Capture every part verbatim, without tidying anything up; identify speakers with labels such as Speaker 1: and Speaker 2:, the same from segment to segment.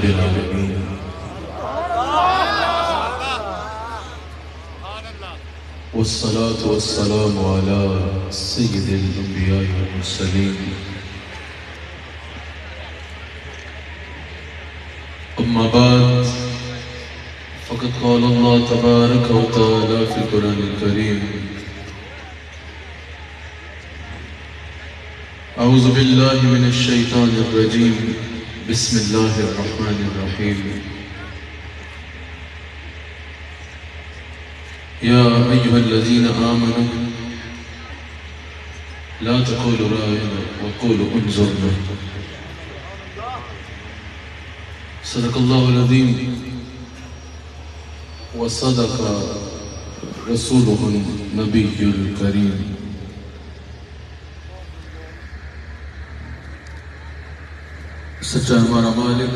Speaker 1: العالمين والصلاة والسلام على سيد الأنبياء والمرسلين أما بعد فقد قال الله تبارك وتعالى في القرآن الكريم أعوذ بالله من الشيطان الرجيم بسم الله الرحمن الرحيم يا أيها الذين آمنوا لا تقولوا رأينا وقولوا انظرنا صدق الله العظيم وصدق رسوله النبي الكريم سچا ہمارا مالک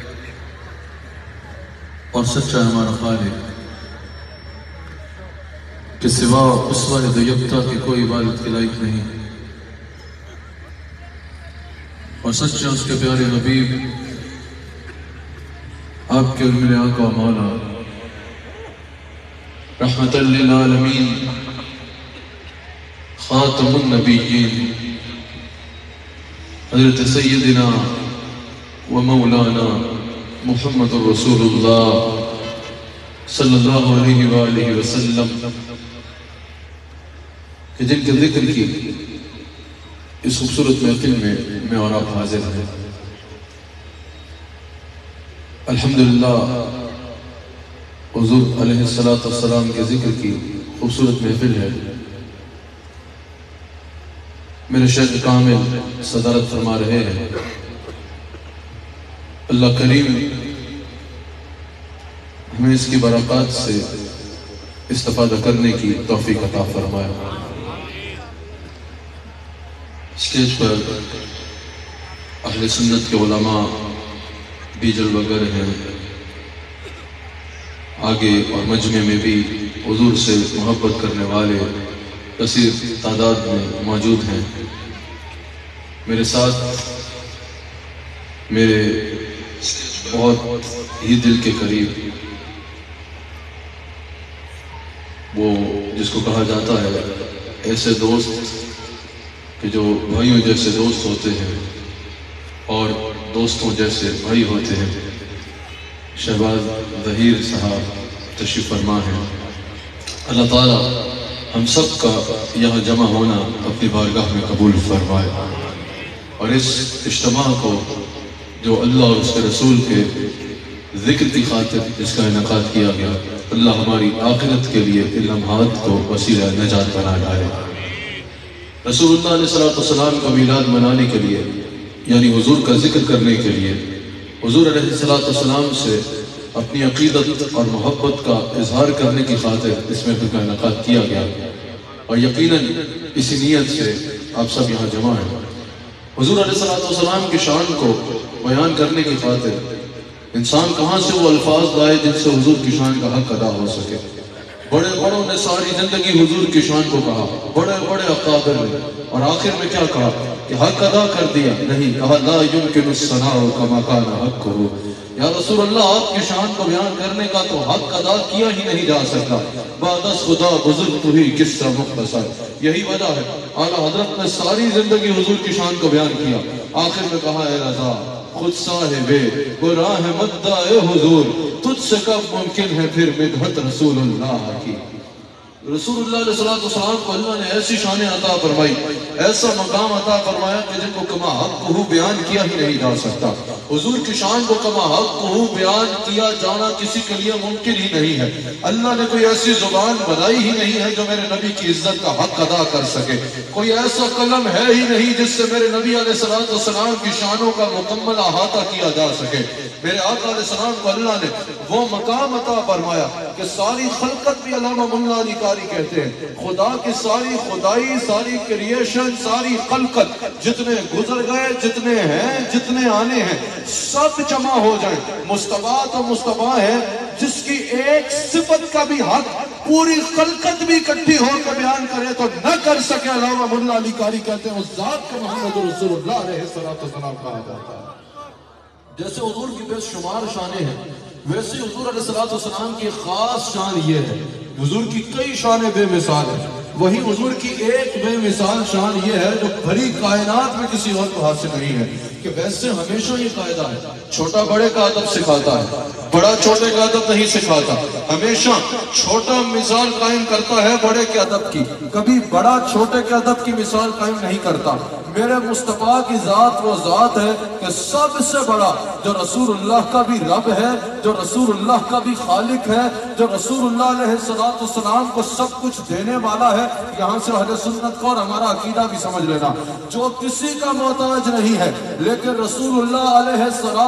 Speaker 1: اور سچا ہمارا خالق کہ سوا اس واحد یکتا کی کوئی عبادت کے لائق نہیں اور سچا اس کے پیارے حبیب آپ کے اور میرے آقا و مولا رحمت للعالمین خاتم النبیین حضرت سیدنا و مولانا محمد رسول اللہ صلی اللہ علیہ وآلہ وسلم کہ جن کے ذکر کی اس خوبصورت محفل میں میں اور آپ حاضر ہیں الحمدللہ حضور علیہ السلام کے ذکر کی خوبصورت محفل ہے میرے شیخ کامل صدارت فرما رہے ہیں اللہ کریم ہمیں اس کی برکات سے استفادہ کرنے کی توفیق عطا فرمائے اسٹیج پر اہل سنت کے علماء بھی جلوہ گر ہیں آگے اور مجمع میں بھی حضور سے محبت کرنے والے کثیر تعداد میں موجود ہیں میرے ساتھ میرے بہت ہی دل کے قریب وہ جس کو کہا جاتا ہے ایسے دوست کہ جو بھائیوں جیسے دوست ہوتے ہیں اور دوستوں جیسے بھائی ہوتے ہیں شہباز ظہیر صاحب تشریف فرما ہے اللہ تعالیٰ ہم سب کا یہاں جمع ہونا اپنی بارگاہ میں قبول فرمائے اور اس اجتماع کو جو اللہ اور اس کے رسول کے ذکر کی خاطر اس کا انعقاد کیا گیا اللہ ہماری آخرت کے لیے ان لمحات کو وسیلہ نجات بنا ڈالے رسول اللہ علیہ السلام کا میلاد منانے کے لیے یعنی حضور کا ذکر کرنے کے لیے حضور علیہ السلام سے اپنی عقیدت اور محبت کا اظہار کرنے کی خاطر اس محفل کا انعقاد کیا گیا اور یقیناً اسی نیت سے آپ سب یہاں جمع ہیں حضور علیہ السلام کی شان کو بیان کرنے کی خاطر انسان کہاں سے وہ الفاظ لائے جن سے حضور کی شان کا حق ادا ہو سکے بڑے بڑوں نے ساری زندگی حضور کی شان کو کہا بڑے بڑے اکابر نے اور آخر میں کیا کہا کہ حق ادا کر دیا نہیں کہا لا یمکن الثناء کما کان حقہ یا رسول اللہ آپ کی شان کو بیان کرنے کا تو حق ادا کیا ہی نہیں جا سکتا بعد از خدا بزرگ تو ہی قصہ مختصر یہی وجہ ہے اعلیٰ حضرت نے ساری زندگی حضور کی شان کو بیان کیا آخر میں کہا اے رضا خود صاحب براہ مدعا حضور تجھ سے کب ممکن ہے پھر مدحت رسول اللہ کی رسول اللہ علیہ السلام کو اللہ نے ایسی شان عطا فرمائی ایسا مقام عطا فرمایا کہ جن کو کما حق کو بیان کیا ہی نہیں جا سکتا حضور کی شان کو کما حق کو بیان کیا جانا کسی کے لیے ممکن ہی نہیں ہے اللہ نے کوئی ایسی زبان بنائی ہی نہیں ہے جو میرے نبی کی عزت کا حق ادا کر سکے کوئی ایسا قلم ہے ہی نہیں جس سے میرے نبی علیہ السلام کی شانوں کا مکمل احاطہ کیا جا سکے میرے آقا علیہ السلام کو اللہ نے وہ مقام عطا فرمایا کہ ساری خلقت بھی علامہ مولا علی قاری کہتے ہیں خدا کی ساری خدائی ساری کریشن ساری خلقت جتنے گزر گئے جتنے ہیں جتنے آنے ہیں سب جمع ہو جائیں مصطفیٰ تو مصطفیٰ ہے جس کی ایک صفت کا بھی حق پوری خلقت بھی اکٹھی ہو کے بیان کرے تو نہ کر سکے علامہ مولا علی قاری کہتے ہیں اس ذات کو محمد رسول اللہ علیہ السلام کہا جاتا ہے جیسے حضور کی بے شمار شانیں ہیں، ویسے حضور علیہ السلام کی خاص شان یہ ہے، حضور کی کئی شانیں بے مثال ہیں، وہی حضور کی ایک بے مثال شان یہ ہے جو بھری کائنات میں کسی اور کو حاصل نہیں ہے، کہ ویسے ہمیشہ یہ قاعدہ ہے، چھوٹا بڑے کا ادب سکھاتا ہے، بڑا چھوٹے کا ادب نہیں سکھاتا، ہمیشہ چھوٹا مثال قائم کرتا ہے بڑے کے ادب کی، کبھی بڑا چھوٹے کے ادب کی مثال قائم نہیں کرتا۔ میرے مصطفیٰ کی ذات وہ ذات ہے کہ سب سے بڑا جو رسول اللہ کا بھی رب ہے، جو رسول اللہ کا بھی خالق ہے، جو رسول اللہ علیہ السلام کو سب کچھ دینے والا ہے۔ یہاں سے اہل سنت کو اور ہمارا عقیدہ بھی سمجھ لینا، جو کسی کا محتاج نہیں ہے لیکن رسول اللہ علیہ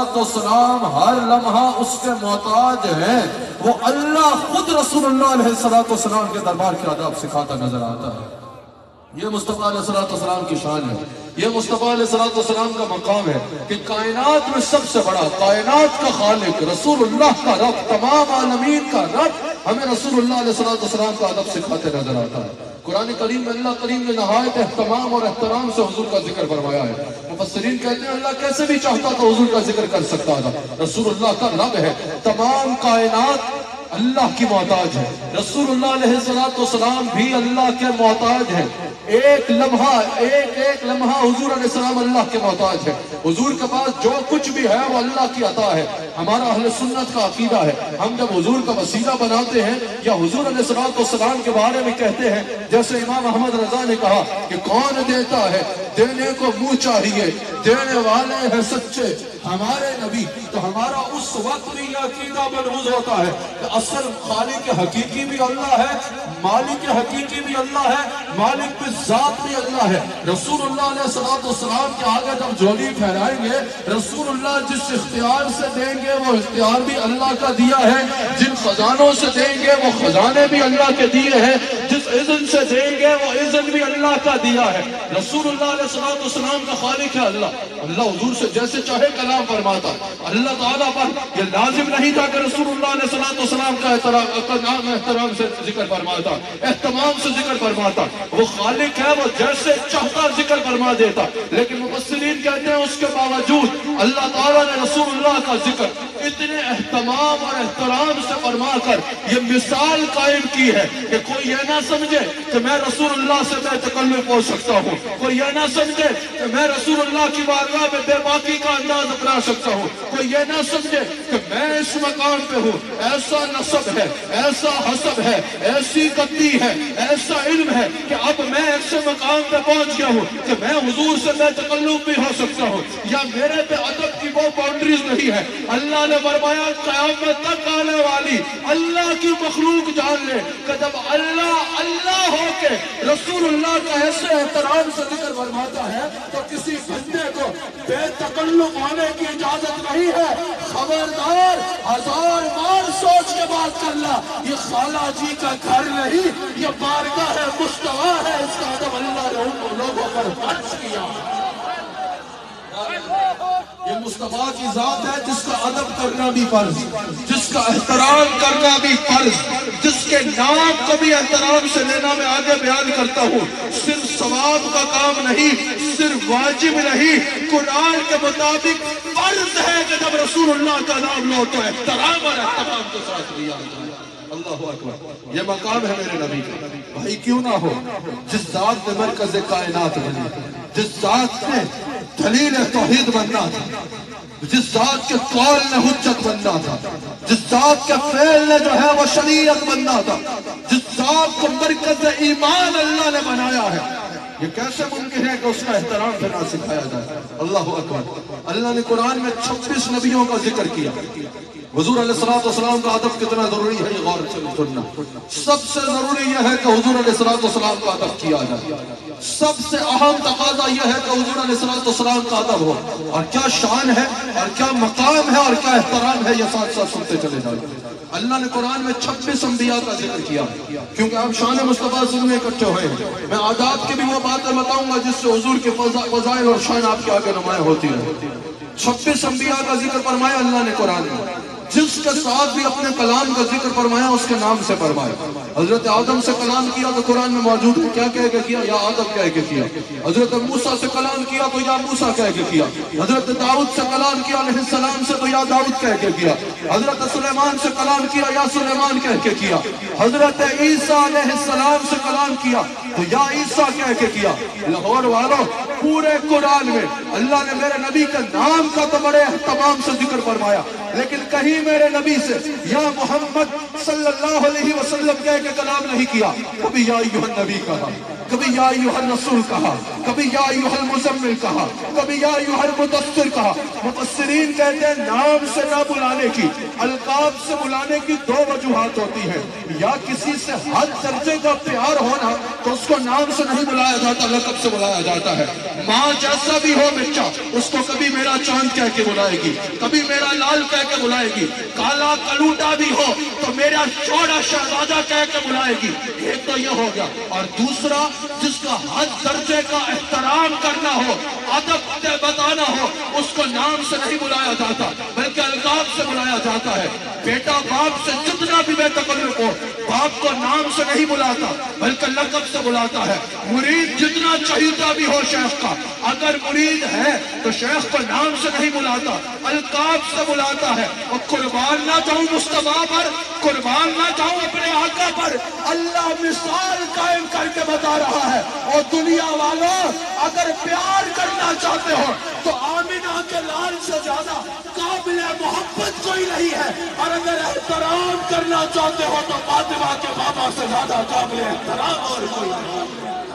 Speaker 1: السلام ہر لمحہ اس کے محتاج ہیں، وہ اللہ خود رسول اللہ علیہ السلام کے دربار کے آداب سکھاتا نظر آتا ہے۔ یہ مصطفیٰ علیہ السلام کی شان ہے، یہ مصطفیٰ علیہ السلام کا مقام ہے کہ کائنات میں سب سے بڑا، کائنات کا خالق، رسول اللہ کا رب، تمام عالمین کا رب ہمیں رسول اللہ علیہ السلام کا ادب سکھاتے نظر آتا ہے۔ قرآن کریم میں اللہ کریم نے نہایت اہتمام اور احترام سے حضور کا ذکر فرمایا ہے۔ مفسرین کہتے ہیں اللہ کیسے بھی چاہتا تو حضور کا ذکر کر سکتا تھا، رسول اللہ کا رب ہے، تمام کائنات اللہ کی محتاج ہے، رسول اللہ علیہ السلام بھی اللہ کے محتاج ہیں، ایک لمحہ ایک ایک لمحہ حضور علیہ السلام اللہ کے محتاج ہے، حضور کے پاس جو کچھ بھی ہے وہ اللہ کی عطا ہے۔ ہمارا اہل سنت کا عقیدہ ہے، ہم جب حضور کا وسیلہ بناتے ہیں یا حضور علیہ السلام کے بارے میں کہتے ہیں، جیسے امام احمد رضا نے کہا کہ کون دیتا ہے دینے کو منہ چاہیے، دینے والے ہیں سچے ہمارے نبی، تو ہمارا اس وقت بھی یہ عقیدہ ملحوظ ہوتا ہے کہ اصل خالق حقیقی بھی اللہ ہے، مالک حقیقی بھی اللہ ہے، مالک بھی ذات بھی اللہ ہے۔ رسول اللہ علیہ السلام کے آگے جب جھولی پھیلائیں گے، رسول اللہ جس اختیار سے دیں گے وہ اختیار بھی اللہ کا دیا ہے، جن خزانوں سے دیں گے وہ خزانے بھی اللہ کے دیے ہیں، جس اذن سے دیں گے وہ اذن بھی اللہ کا دیا ہے۔ رسول اللہ علیہ السلام کا خالق ہے اللہ، اللہ حضور سے جیسے چاہے کلام فرماتا، اللہ تعالیٰ پر یہ لازم نہیں تھا کہ رسول اللہ علیہ السلام کا احترام احترام سے ذکر فرماتا، اہتمام سے ذکر فرماتا، وہ خالق ہے، وہ جیسے چاہتا ذکر فرما دیتا، لیکن مفسرین کہتے ہیں اس کے باوجود اللہ تعالیٰ نے رسول اللہ کا ذکر اتنے اہتمام اور احترام سے فرما کر یہ مثال قائم کی ہے کہ کوئی یہ نہ سمجھے کہ میں رسول اللہ سے بے تکلف ہو سکتا ہوں، کوئی یہ نہ سمجھے کہ میں رسول اللہ کی بارگاہ میں بے باکی کا انداز اپنا سکتا ہوں، کوئی یہ نہ سمجھے کہ میں اس مقام پہ ہوں، ایسا نسب ہے، ایسا حسب ہے، ایسی قدی ہے، ایسا علم ہے کہ اب میں ایسے مقام پہ پہنچ گیا ہوں کہ میں حضور سے بے تکلف بھی ہو سکتا ہوں، یا میرے پہ ادب کی وہ باؤنڈریز نہیں ہے۔ اللہ نے فرمایا قیامت تک آنے والی اللہ کی مخلوق جان لے کہ جب اللہ اللہ ہو کے رسول اللہ کا ایسے احترام سے ذکر فرماتا ہے تو کسی بندے کو بے تکلف ہونے کی اجازت نہیں ہے۔ خبردار، ہزار بار سوچ کے بات کرنا، یہ خالہ جی کا گھر نہیں، یہ بارگاہ ہے، مصطفیٰ ہے، اس کا ادب اللہ نے ان لوگوں پر فرض کیا۔ یہ مصطفیٰ کی ذات ہے جس کا ادب کرنا بھی فرض، جس کا احترام کرنا بھی فرض، جس کے نام کو بھی احترام سے لینا میں آگے بیان کرتا ہوں، صرف ثواب کا کام نہیں، صرف واجب نہیں، قرآن کے مطابق فرض ہے کہ جب رسول اللہ کا نام لو تو احترام اور احترام کے ساتھ لیا جائے۔ اللہ اکبر، یہ مقام ہے میرے نبی کا۔ بھائی کیوں نہ ہو جس ذات نے مرکز کائنات بنی، جس ذات نے دلیل توحید بننا تھا، جس ذات کے قول نے حجت بننا تھا، جس ذات کے فعل نے جو ہے وہ شریعت بننا تھا، جس ذات کو مرکز ایمان اللہ نے بنایا ہے، یہ کیسے ممکن ہے کہ اس کا احترام پھر نہ سکھایا جائے؟ اللہ اکبر۔ اللہ نے قرآن میں چھبیس نبیوں کا ذکر کیا۔ حضور علیہ السلام کا ادب کتنا ضروری ہے یہ غور سے سننا۔ سب سے ضروری یہ ہے کہ حضور علیہ السلام کا ادب کیا جائے، سب سے اہم تقاضا یہ ہے کہ حضور علیہ السلام کا ادب ہو، اور کیا شان ہے اور کیا مقام ہے اور کیا احترام ہے یہ ساتھ ساتھ سنتے چلے جائیں۔ اللہ نے قرآن میں چھبیس انبیاء کا ذکر کیا، کیونکہ آپ شان مصطفیٰ سننے اکٹھے ہوئے ہیں۔ میں آداب کی بھی وہ باتیں بتاؤں گا جس سے حضور کے فضائل اور شان آپ کے آگے نمایاں ہوتی ہے۔ چھبیس انبیاء کا ذکر فرمایا اللہ نے قرآن میں، جس کے ساتھ بھی اپنے کلام کا ذکر فرمایا اس کے نام سے فرمایا۔ حضرت آدم سے کلام کیا تو قرآن میں موجود ہے، کیا کہہ کے کیا؟ یا آدم کہہ کے کیا۔ حضرت موسیٰ سے کلام کیا تو یا موسیٰ کہہ کے کیا۔ حضرت داؤد سے کلام کیا علیہ السلام سے تو یا داؤد کہہ کے کیا۔ حضرت سلیمان سے کلام کیا یا سلیمان کہہ کے کیا۔ حضرت عیسیٰ علیہ السلام سے کلام کیا تو یا عیسیٰ کہہ کے کیا۔ لاہور والوں، پورے قرآن میں اللہ نے میرے نبی کے نام کا تو بڑے اہتمام سے ذکر فرمایا، لیکن کہیں میرے نبی سے یا محمد صلی اللہ علیہ وسلم کہہ کے کلام نہیں کیا۔ کبھی یا ایھا النبی کہا، کبھی یا ایھا الرسول کہا، کبھی یا ایھا المزمل کہا، کبھی یا ایھا المدثر کہا۔ مفسرین کہتے ہیں نام سے نہ بلانے کی، القاب سے بلانے کی دو وجوہات ہوتی ہیں۔ یا کسی سے حد درجے کا پیار ہونا تو اس کو نام سے نہیں بلایا جاتا، لقب سے بلایا جاتا ہے۔ ماں جیسا بھی ہو بچہ، اس کو کبھی میرا چاند کہہ کے بلائے گی، کبھی میرا لال کہہ کے بلائے گی۔ کالا کلوٹا بھی ہو تو میرا چھوڑا شہزادہ کہہ کے بلائے گی۔ ایک تو یہ ہو گیا، اور دوسرا جس کا حد درجے کا احترام کرنا ہو، ادب بتانا ہو، اس کو نام سے نہیں بلایا جاتا بلکہ القاب سے بلایا جاتا ہے۔ بیٹا باپ سے جتنا بھی بے تکلف ہو، باپ کو نام سے نہیں بلاتا بلکہ لقب سے بلاتا ہے۔ مرید جتنا چہیتا بھی ہو شیخ کا، اگر مرید ہے تو شیخ کو نام سے نہیں بلاتا، القاب سے بلاتا ہے۔ اور قربان نہ جاؤں مصطفیٰ پر، قربان نہ جاؤں اپنے آقا پر، اللہ مثال قائم کر کے بتا رہا ہے۔ اور دنیا والوں، اگر پیار کرنا چاہتے ہو تو آمنہ کے لال سے زیادہ قابل محبت کوئی نہیں ہے، اور اگر احترام کرنا چاہتے ہو تو فاطمہ کے بابا سے زیادہ قابل احترام اور کوئی نہیں۔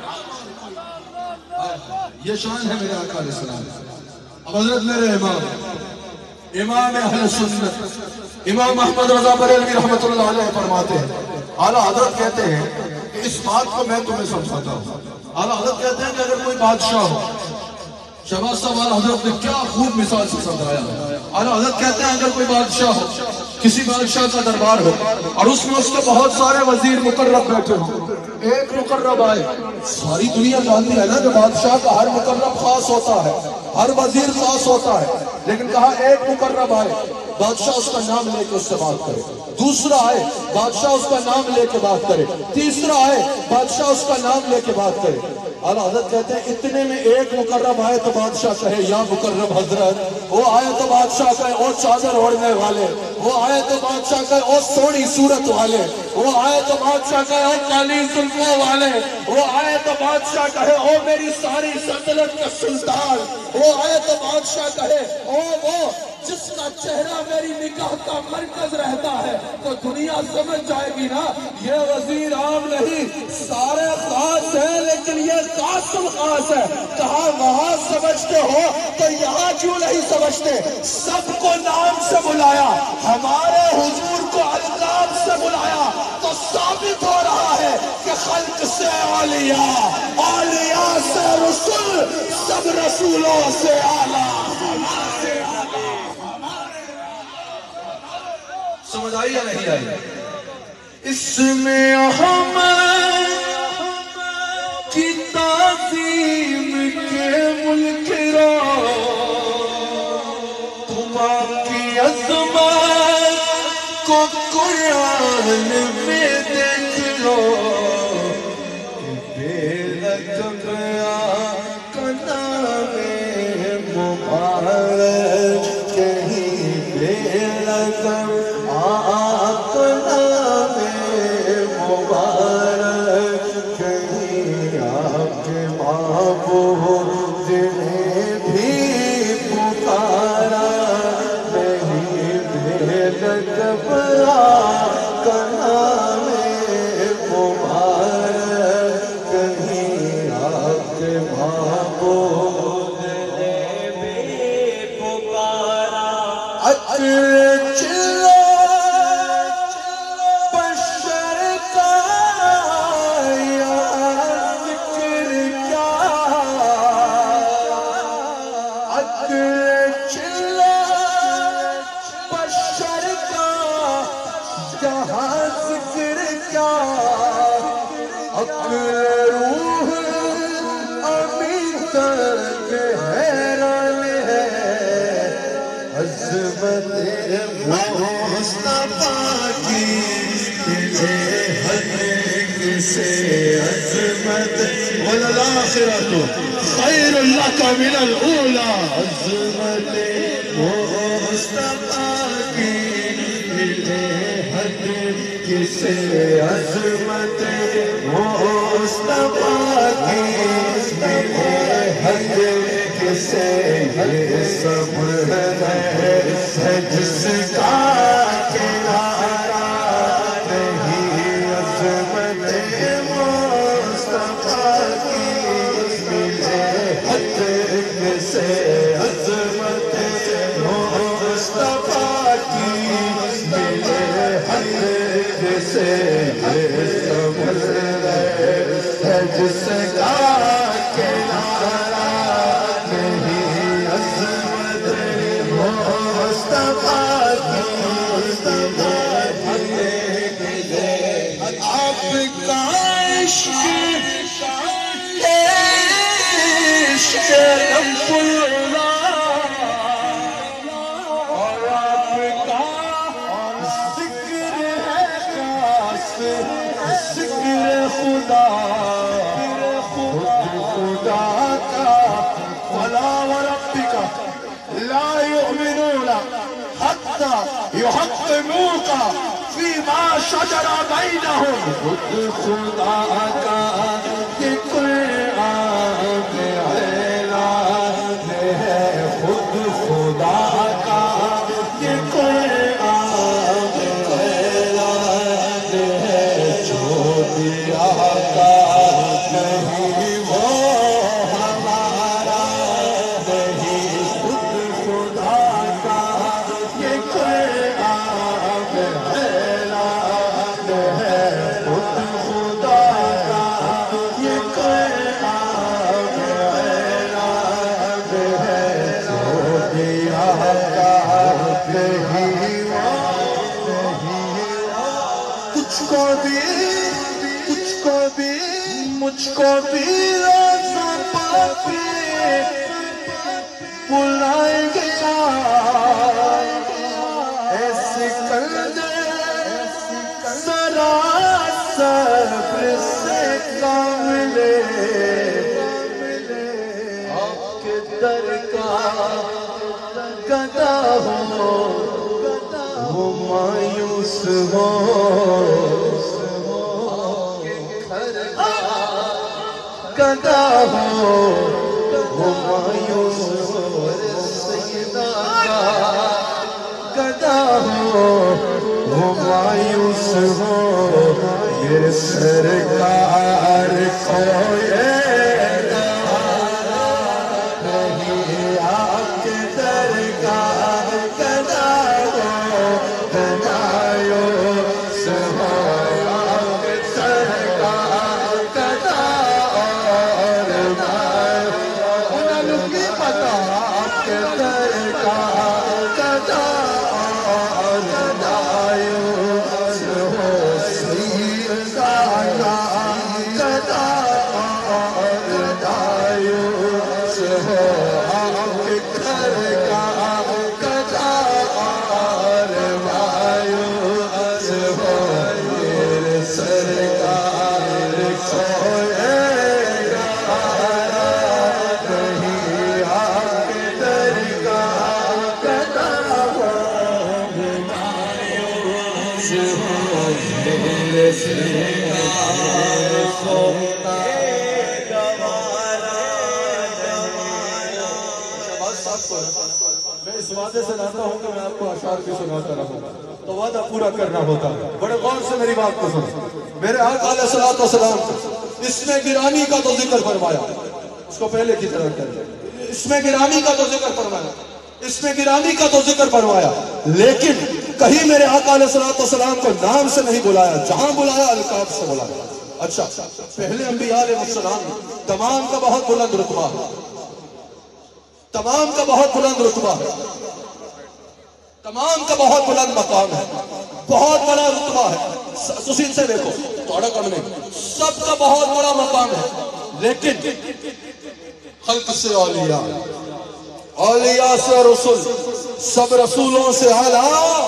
Speaker 1: یہ شان ہے میرے آقا علیہ السلام۔ اب حضرت میرے امام امام اہل سنت امام احمد رضا بریلوی رحمت اللہ علیہ فرماتے ہیں، اعلیٰ حضرت کہتے ہیں کہ اس بات کو میں تمہیں سمجھاتا ہوں۔ اعلیٰ حضرت کہتے ہیں کہ اگر کوئی بادشاہ ہو، شہباز صاحب اعلیٰ حضرت نے کیا خوب مثال سے سمجھایا۔ اعلیٰ حضرت کہتے ہیں اگر کوئی بادشاہ ہو، کسی بادشاہ کا دربار ہو اور اس میں اس کے بہت سارے وزیر مقرب بیٹھے ہوں، ایک مقرب آئے، ساری دنیا جانتی ہے نا کہ بادشاہ کا ہر مقرب خاص ہوتا ہے، ہر وزیر خاص ہوتا ہے، لیکن کہا ایک مقرب آئے، بادشاہ اس کا نام لے کے اس سے بات کرے۔ دوسرا آئے، بادشاہ اس کا نام لے کے بات کرے۔ تیسرا آئے، بادشاہ اس کا نام لے کے بات کرے۔ اعلیٰ حضرت کہتے ہیں اتنے میں ایک مقرب آئے تو بادشاہ کہے یا مقرب حضرت، وہ آئے تو بادشاہ کہے او چادر اوڑھنے والے، وہ آئے تو بادشاہ کہے او سوڑی صورت والے، وہ آئے تو بادشاہ کہے او کالی زلفوں والے، وہ آئے تو بادشاہ کہے او میری ساری سلطنت کا سلطان، وہ آئے تو بادشاہ کہے او وہ جس کا چہرہ میری نگاہ کا مرکز رہتا ہے، تو دنیا سمجھ جائے گی نا یہ وزیر عام نہیں، سارے خاص ہیں لیکن یہ قاسم خاص ہے۔ کہا وہاں سمجھتے ہو تو یہاں کیوں نہیں سمجھتے؟ سب کو نام سے بلایا، ہمارے حضور کو القاب سے بلایا، تو ثابت ہو رہا ہے کہ خلق سے اولیاء، اولیاء سے رسول، سب رسولوں سے اعلیٰ۔ سمجھ آئی یا نہیں آئی؟ اس میں احمد کی تعظیم کے ملک را تمام کی عظمت کو قرآن میں دیکھ لو، بے لقب آقا نام مبارک، کہیں بے لقب آقا نام مبارک، کہیں آپ کے معبود نے بھی پکارا نہیں، بے لقب آقا نام مبارک، کہیں آپ کے معبود نے بھی پکارا۔ اچھے چلو عظمت
Speaker 2: مصطفیٰ کی سے عظمت والآخرۃ خیر لک من الاولی عظمت مصطفیٰ کی حد کسے عظمت مصطفیٰ کی حد کسے یہ سب ہے جس کا جس کا کنارہ نہیں عظمت مصطفیٰ کی آپ کا عشق عشق رب اللہ اور آپ کا ذکر ہے خاص ذکر خدا يحكموك فيما شجر بينهم خود خدا کا یہ قرآن اعلان ہے خود خدا کا یہ قرآن اعلان ہے جو دیا کا نہیں وہ ہمارا نہیں خود خدا کا یہ مجھ کو بھی روزہ پاپی بلائے گیا ایسے کندر ذرا صبر سے کاملے آپ کے در کا گدا ہو وہ مایوس ہو گدا ہو وہ مایوس ہو سیدہ کا گدا ہو وہ مایوس ہو میرے سرکار کو یہ گوارا نہیں آپ کے در کا گدا ہو مایوس ہو آپ کے سرکار گدا میں اس وعدے سے لاتا ہوں کہ میں آپ کو اشعار بھی سناتا رہوں تو وعدہ پورا کرنا ہوتا ہے بڑے غور سے میری بات کو سنو میرے آقا علیہ السلام اس میں گرامی کا تو ذکر فرمایا اس کو پہلے کی طرح کر اس میں گرامی کا تو ذکر فرمایا اس میں گرامی کا تو ذکر فرمایا لیکن کہیں میرے آقا علیہ السلام کو نام سے نہیں بلایا جہاں بلایا القاب سے بلایا اچھا پہلے انبیاء علیہ السلام تمام کا بہت بلند رتبہ ہے تمام کا بہت بلند رتبہ ہے تمام کا بہت بلند مقام ہے بہت بڑا رتبہ ہے تسین سے دیکھو توڑا کم نہیں سب کا بہت بڑا مقام ہے لیکن خلق سے اولیاء اولیاء سے رسول سب رسولوں سے اعلیٰ.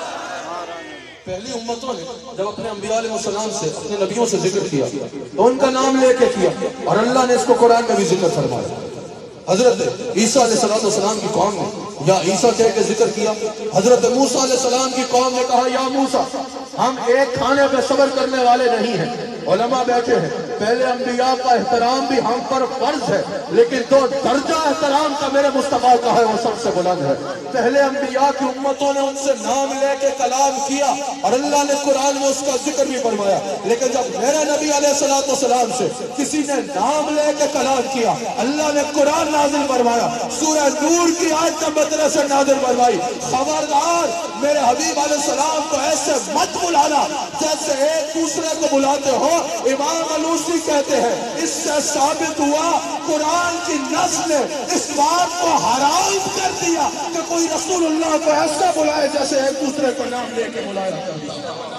Speaker 2: پہلی امتوں نے جب اپنے انبیاء علیہ السلام سے اپنے نبیوں سے ذکر کیا تو ان کا نام لے کے کیا, اور اللہ نے اس کو قرآن میں بھی ذکر فرمایا. حضرت عیسیٰ علیہ السلام کی قوم نے یا عیسیٰ کہہ کے ذکر کیا. حضرت موسیٰ علیہ السلام کی قوم نے کہا یا موسیٰ ہم ایک کھانے پہ صبر کرنے والے نہیں ہیں. علماء بیٹھے ہیں, پہلے انبیاء کا احترام بھی ہم پر فرض ہے, لیکن جو درجہ احترام کا میرے مصطفیٰ کا ہے وہ سب سے بلند ہے. پہلے انبیاء کی امتوں نے ان سے نام لے کے کلام کیا اور اللہ نے قرآن میں اس کا ذکر بھی فرمایا, لیکن جب میرے نبی علیہ السلام سے کسی نے نام لے کے کلام کیا اللہ نے قرآن نازل فرمایا, سورہ نور کی آیت نمبر سے نازل فرمائی, خبردار میرے حبیب علیہ السلام کو ایسے مت بلانا جیسے ایک دوسرے کو بلاتے ہو. امام علوسی کہتے ہیں اس سے ثابت ہوا قرآن کی نص نے اس بات کو حرام کر دیا کہ کوئی رسول اللہ کو ایسا بلائے جیسے ایک دوسرے کو نام لے کے بلایا کرتا.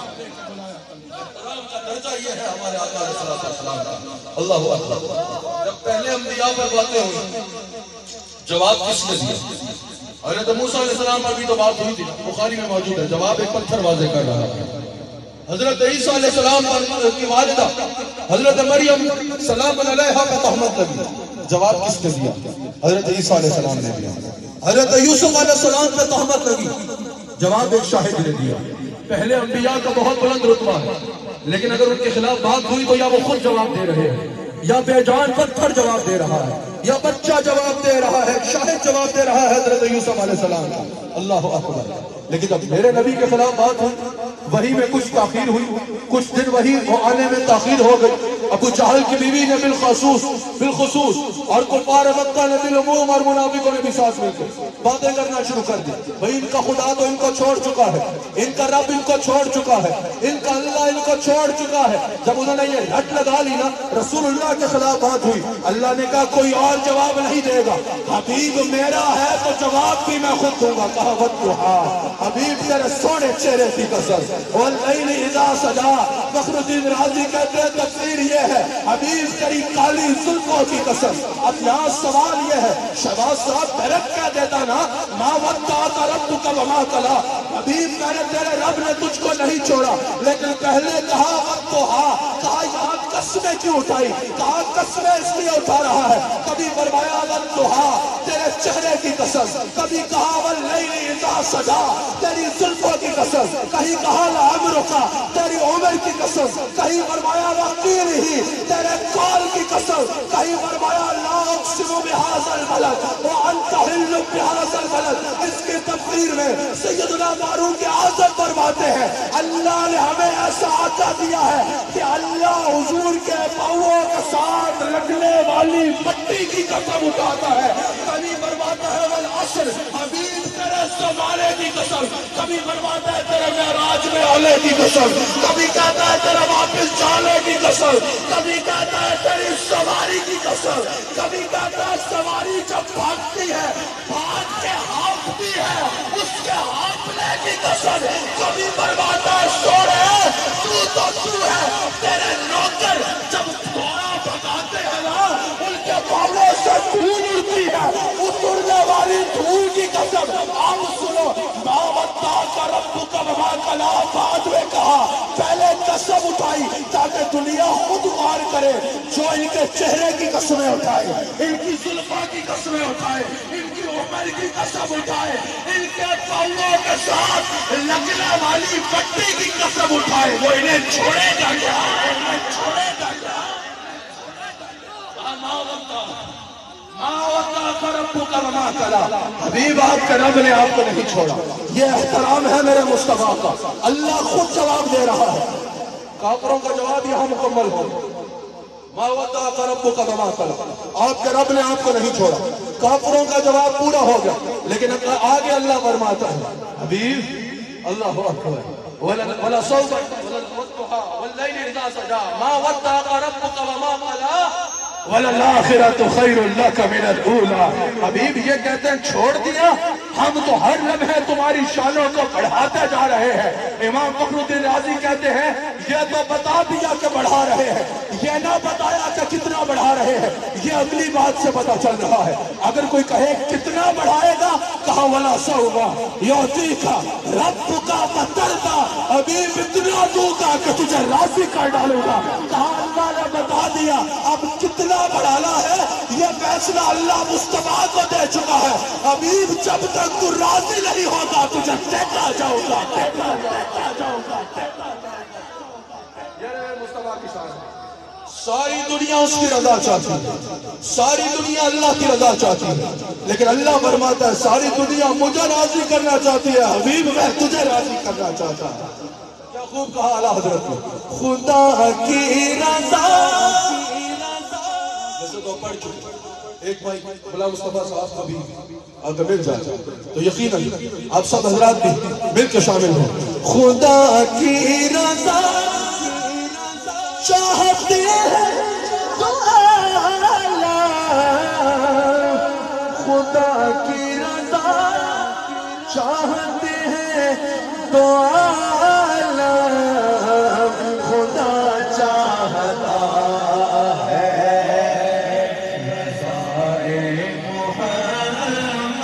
Speaker 2: احترام کا درجہ یہ ہے ہمارے آقا علیہ السلام کا. اللہ اکبر. جب پہلے انبیاء پر باتیں ہوئی جواب کس نے دیا؟ حضرت موسیٰ علیہ السلام پر بھی تو بات ہوئی تھی, بخاری میں موجود ہے. جواب ایک پتھر واضح کر رہا ہے. حضرت عیسیٰ علیہ السلام کی والدہ حضرت مریم سلام علیہا پہ تہمت لگی, جواب کس نے دیا؟ حضرت عیسیٰ علیہ السلام نے دیا. حضرت یوسف علیہ السلام پہ تہمت لگی, جواب ایک شاہد نے دیا. پہلے انبیاء کا بہت بلند رتبہ ہے, لیکن اگر ان کے خلاف بات ہوئی تو یا وہ خود جواب دے رہے ہیں یا بے جان پتھر جواب دے رہا ہے یا بچہ جواب دے رہا ہے, شاہد جواب دے رہا ہے حضرت یوسف علیہ السلام کا. اللہ اکبر. لیکن جب میرے نبی کے خلاف بات ہوئی وحی میں کچھ تاخیر ہوئی, کچھ دن وحی آنے میں تاخیر ہو گئی. ابو جہل کی بیوی نے بالخصوص بالخصوص اور کفار مکہ نے بالعموم اور منافقوں نے بھی ساتھ مل کے باتیں کرنا شروع کر دی. بھئی ان کا خدا تو ان کو چھوڑ چکا ہے, ان کا رب ان کو چھوڑ چکا ہے, ان کا اللہ ان کو چھوڑ چکا ہے. جب انہوں نے یہ رٹ لگا لی نا رسول اللہ کے خلاف بات ہوئی, اللہ نے کہا کوئی اور جواب نہیں دے گا, حبیب میرا ہے تو جواب بھی میں خود دوں گا. کہا وَالضُّحَىٰ, حبیب تیرے سونے چہرے کی قسم, وَاللَّيْلِ إِذَا سَجَىٰ. فخر الدین رازی کہتے ہیں تفسیر یہ ہے حبیب تیری کالی زلفوں کی قسم. اب یہاں سوال یہ ہے, شہباز صاحب ڈائریکٹ کہہ دیتا نا مَا وَدَّعَكَ رَبُّكَ وَمَا قَلَىٰ, حبیب میں نے تیرے رب نے تجھ کو نہیں چھوڑا, لیکن پہلے کہا وَالضُّحَىٰ, کہا یہاں قسمیں کیوں اٹھائی, کہا قسمیں اس لیے اٹھا رہا ہے. کبھی فرمایا وَالضُّحَىٰ تیرے چہرے کی قسم, کبھی کہا وَاللَّيْلِ إِذَا سَجَىٰ تیری زلفوں کی قسم, کہیں کہا لَعَمْرُكَ تیری عمر کی قسم, کہیں فرمایا وَقِيلِهِ تیرے قول کی قسم, کہیں فرمایا لا اقسم بهذا البلد وانت حل بهذا البلد. اس کی تفسیر میں سیدنا فاروق اعظم فرماتے ہیں اللہ نے ہمیں ایسا عطا دیا ہے کہ اللہ حضور کے پاؤں کے ساتھ لگنے والی مٹی کی قسم اٹھاتا ہے. کبھی فرماتا ہے والعصر حبیب تیرے زمانے کی قسم, کبھی فرماتا ہے تیرے معراج میں آنے کی قسم, کبھی کہتا ہے تیرے واپس جانے کی قسم, کبھی کہتا ہے تیری سواری کی قسم, کبھی کہتا ہے سواری جب بھاگتی ہے بھاگ کے ہانپتی ہے اس کے ہانپنے کی قسم, کبھی فرماتا ہے سوڑے تو تو تو ہے تیرے نوکر جب گھوڑا بھگاتے ہیں نا ان کے پاؤں سے دھول اڑتی ہے, اترنے والی دھول کی قسم. آپ سنو مَا وَدَّعَكَ رَبُّكَ وَمَا قَلَىٰ, بعد میں کہا پہلے قسم اٹھائی تاکہ دنیا خود غور کرے, جو ان کے چہرے کی قسمیں اٹھائے, ان کی زلفوں کی قسمیں اٹھائے, ان کی عمر کی قسم اٹھائے, ان کے پاؤں کے ساتھ لگنے والی مٹی کی قسم اٹھائے, وہ انہیں چھوڑے گا کیا, انہیں چھوڑے گا کیا. حبیب آپ کے رب نے آپ کو نہیں چھوڑا, یہ احترام ہے میرے مصطفیٰ کا. اللہ خود جواب دے رہا ہے, کافروں کا جواب یہاں مکمل ہو. مَا وَدَّعَكَ رَبُّكَ وَمَا قَلَىٰ, آپ کے رب نے آپ کو نہیں چھوڑا. کافروں کا جواب پورا ہو گیا, لیکن آگے اللہ فرماتا ہے حبیب اللہ اکبر وَلَسَوْفَ وَاللَّيْلِ إِذَا سَجَىٰ مَا وَدَّعَكَ رَبُّكَ وَمَا قَلَىٰ, وَلَلْآخِرَةُ خَيْرٌ لَكَ مِنَ الْأُولَى. حبیب یہ کہتے ہیں چھوڑ دیا، ہم تو ہر لمحے تمہاری شانوں کو بڑھاتے جا رہے ہیں. امام فخر الدین رازی کہتے ہیں یہ تو بتا دیا کہ بڑھا رہے ہیں، یہ نہ بتایا کہ کتنا بڑھا رہے ہیں. یہ اگلی بات سے پتا چل رہا ہے. اگر کوئی کہے کتنا بڑھائے گا، کہا وَلَا سَوْمَا يُعْطِيكَ رَبُّكَ فَتَرْضَى. حبیب اتنا دوں گا کہ تجھے راضی کر ڈالوں گا. کہا اللہ نے بتا دیا، اب کتنا بڑھانا ہے یہ فیصلہ اللہ مصطفیٰ کو دے چکا ہے. حبیب جب تک تو راضی نہیں ہوگا تجھے دیکھا جاؤں گا، دیکھا جاؤں گا. یہ مصطفیٰ کی شان ہے. ساری دنیا اس کی رضا چاہتی ہے، ساری دنیا اللہ کی رضا چاہتی ہے، لیکن اللہ فرماتا ہے ساری دنیا مجھے راضی کرنا چاہتی ہے، حبیب میں تجھے راضی کرنا چاہتا ہے. کیا خوب کہا اعلیٰ حضرت نے، خدا کی رضا. جیسے تو پڑھ چکے ایک بھائی بلا مصطفیٰ صاحب کا بھی اگر مل جائے تو یقیناً آپ سب حضرات بھی مل کے شامل ہوں. خدا کی رضا چاہتے ہیں تو اللہ، خدا کی رضا چاہتے ہیں تو اللہ، خدا چاہتا ہے رضائے محمد،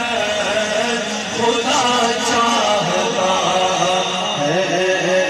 Speaker 2: خدا چاہتا ہے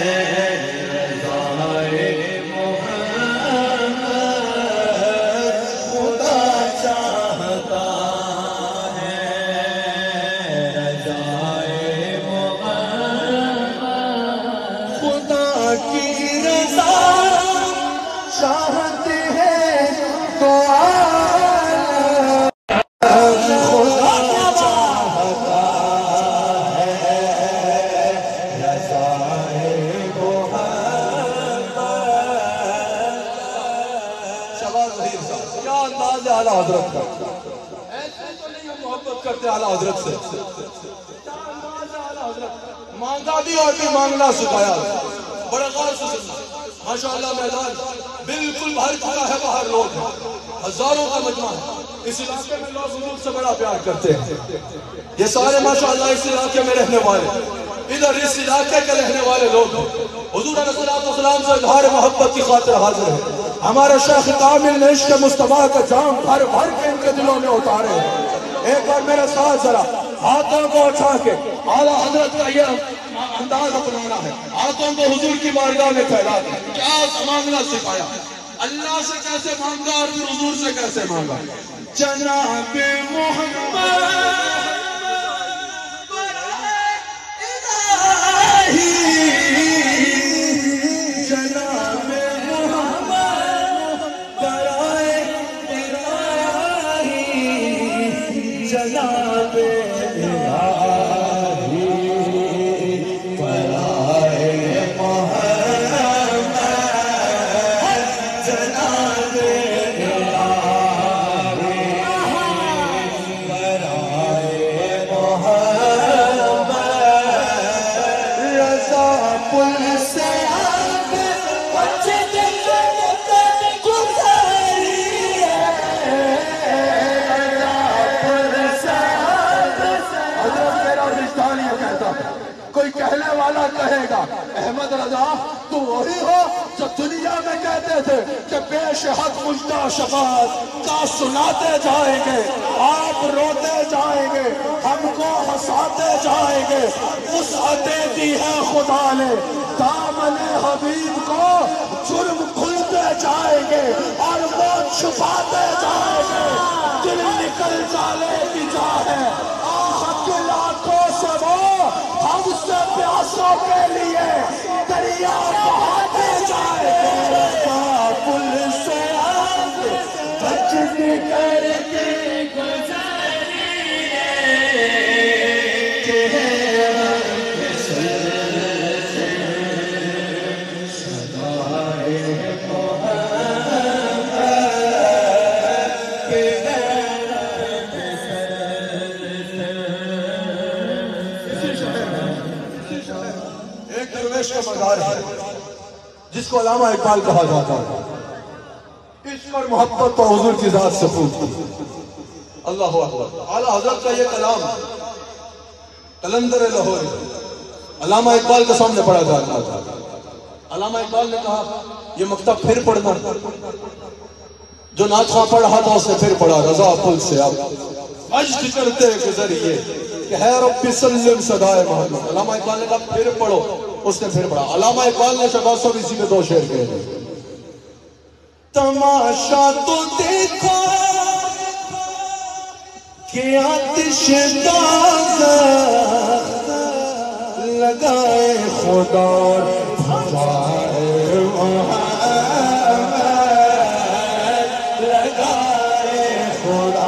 Speaker 2: حضرت کا. ایسے تو نہیں ہم محبت کرتے اعلیٰ حضرت سے. مانگا بھی اور بھی مانگنا سکھایا. بڑا غور سے سننا. ماشاءاللہ میدان بالکل بھر چکا ہے، باہر لوگ ہیں، ہزاروں کا مجمع ہے. اس علاقے میں لوگ حضور سے بڑا پیار کرتے ہیں. یہ سارے ماشاءاللہ اس علاقے میں رہنے والے، ادھر اس علاقے کے رہنے والے لوگ ہیں. حضور علیہ السلام سے اظہار محبت کی خاطر حاضر ہے. ہمارے شیخ کامل نے عشق مصطفیٰ کا جام بھر بھر کے ان کے دلوں میں اتارے ہیں. ایک بار میرے ساتھ ذرا ہاتھوں کو اٹھا کے اعلیٰ حضرت کا یہ انداز اپنانا ہے. ہاتھوں کو حضور کی بارگاہ میں پھیلا دیں. کیا مانگنا سکھایا، اللہ سے کیسے مانگا اور پھر حضور سے کیسے مانگا. جناب محمد کہے گا احمد رضا تو وہی ہو جو دنیا میں کہتے تھے کہ پیش حق مجدہ شفاعت کا سناتے جائیں گے، آپ روتے جائیں گے، ہم کو ہنساتے جائیں گے. اس عطے دی ہے خدا نے دامن حبیب کو، جرم کھلتے جائیں گے اور وہ چھپاتے جائیں گے. دل نکل جانے کی جا ہے آہ کی لاکھوں سے وہ ہم سے پیاسوں کے لیے دریا بہاتے جائیں گے. پل سے آگ بچنے کر کے گزریے کہ کا مزار ہے جس کو علامہ اقبال کہا جاتا ہے. عشق اور محبت تو حضور کی ذات سے پوچھتی. اللہ اکبر. اعلیٰ حضرت کا یہ کلام قلندر لاہوری علامہ اقبال کے سامنے پڑھا جا رہا تھا. علامہ اقبال نے کہا یہ مکتب پھر پڑھنا. جو نعت خواہ پڑھ رہا تھا اس نے پھر پڑھا رضا پل سے اب مجد کرتے گزریے کہ ہے رب سلم صدائے محمد. علامہ اقبال نے کہا پھر پڑھو, اس نے پھر پڑھا. علامہ اقبال نے شہباز صاحب اسی میں دو شعر کہے تھے. تماشا تو دیکھو کہ آتش داغ لگائے خدا بھجائے محمد لگائے خدا.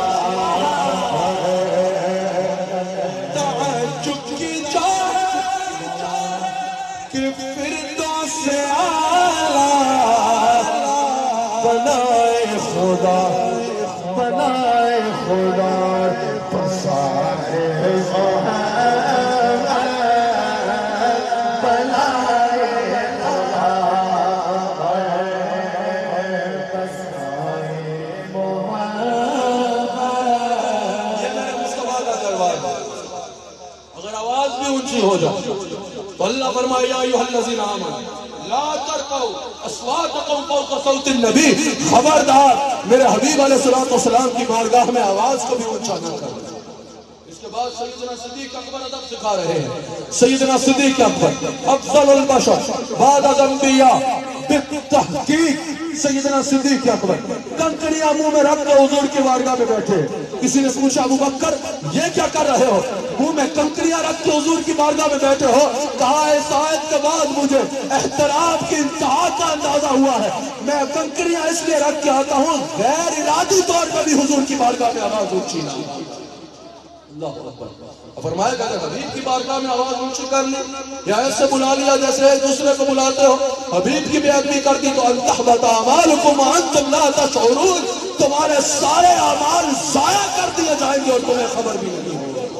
Speaker 2: تعجب کی جائے کہ فردوس اعلیٰ بنائے خدا بنائے خدا پسائے محمد بنائے خدا پسائے محمد. یہ میرے مصطفیٰ کا دربار ہے. اگر آواز بھی اونچی ہو جائے تو اللہ فرمائے یا ایھا الذین آمنوا لا ترفعوا اصواتکم فوق صوت النبی. خبردار میرے حبیب علیہ السلام کی بارگاہ میں آواز کو بھی اونچا نہ کرو. اس کے بعد سیدنا صدیق اکبر ادب سکھا رہے ہیں. سیدنا صدیق اکبر افضل البشر بعد الانبیاء بالتحقیق. سیدنا صدیق اکبر کنکریاں منہ میں رکھ کے حضور کی بارگاہ میں بیٹھے. کسی نے پوچھا ابو بکر یہ کیا کر رہے ہو؟ منہ میں کنکریاں رکھ کے حضور کی بارگاہ میں بیٹھے ہو. کہا اس آیت کے بعد مجھے احترام کی انتہا کا اندازہ ہوا ہے. میں کنکریاں اس لیے رکھ کے آتا ہوں غیر ارادی طور پر بھی حضور کی بارگاہ میں آواز اونچی نہ. اللہ اکبر. فرمایا کہ حبیب کی بارگاہ میں آواز اونچی کر لی یا ایسے بلا لیا جیسے ایک دوسرے کو بلاتے ہو, حبیب کی بے ادبی کر دی تو ان تحبط اعمالکم وانتم لا تشعرون. تمہارے سارے اعمال ضائع کر دیے جائیں گے اور تمہیں خبر بھی نہیں ہوگی.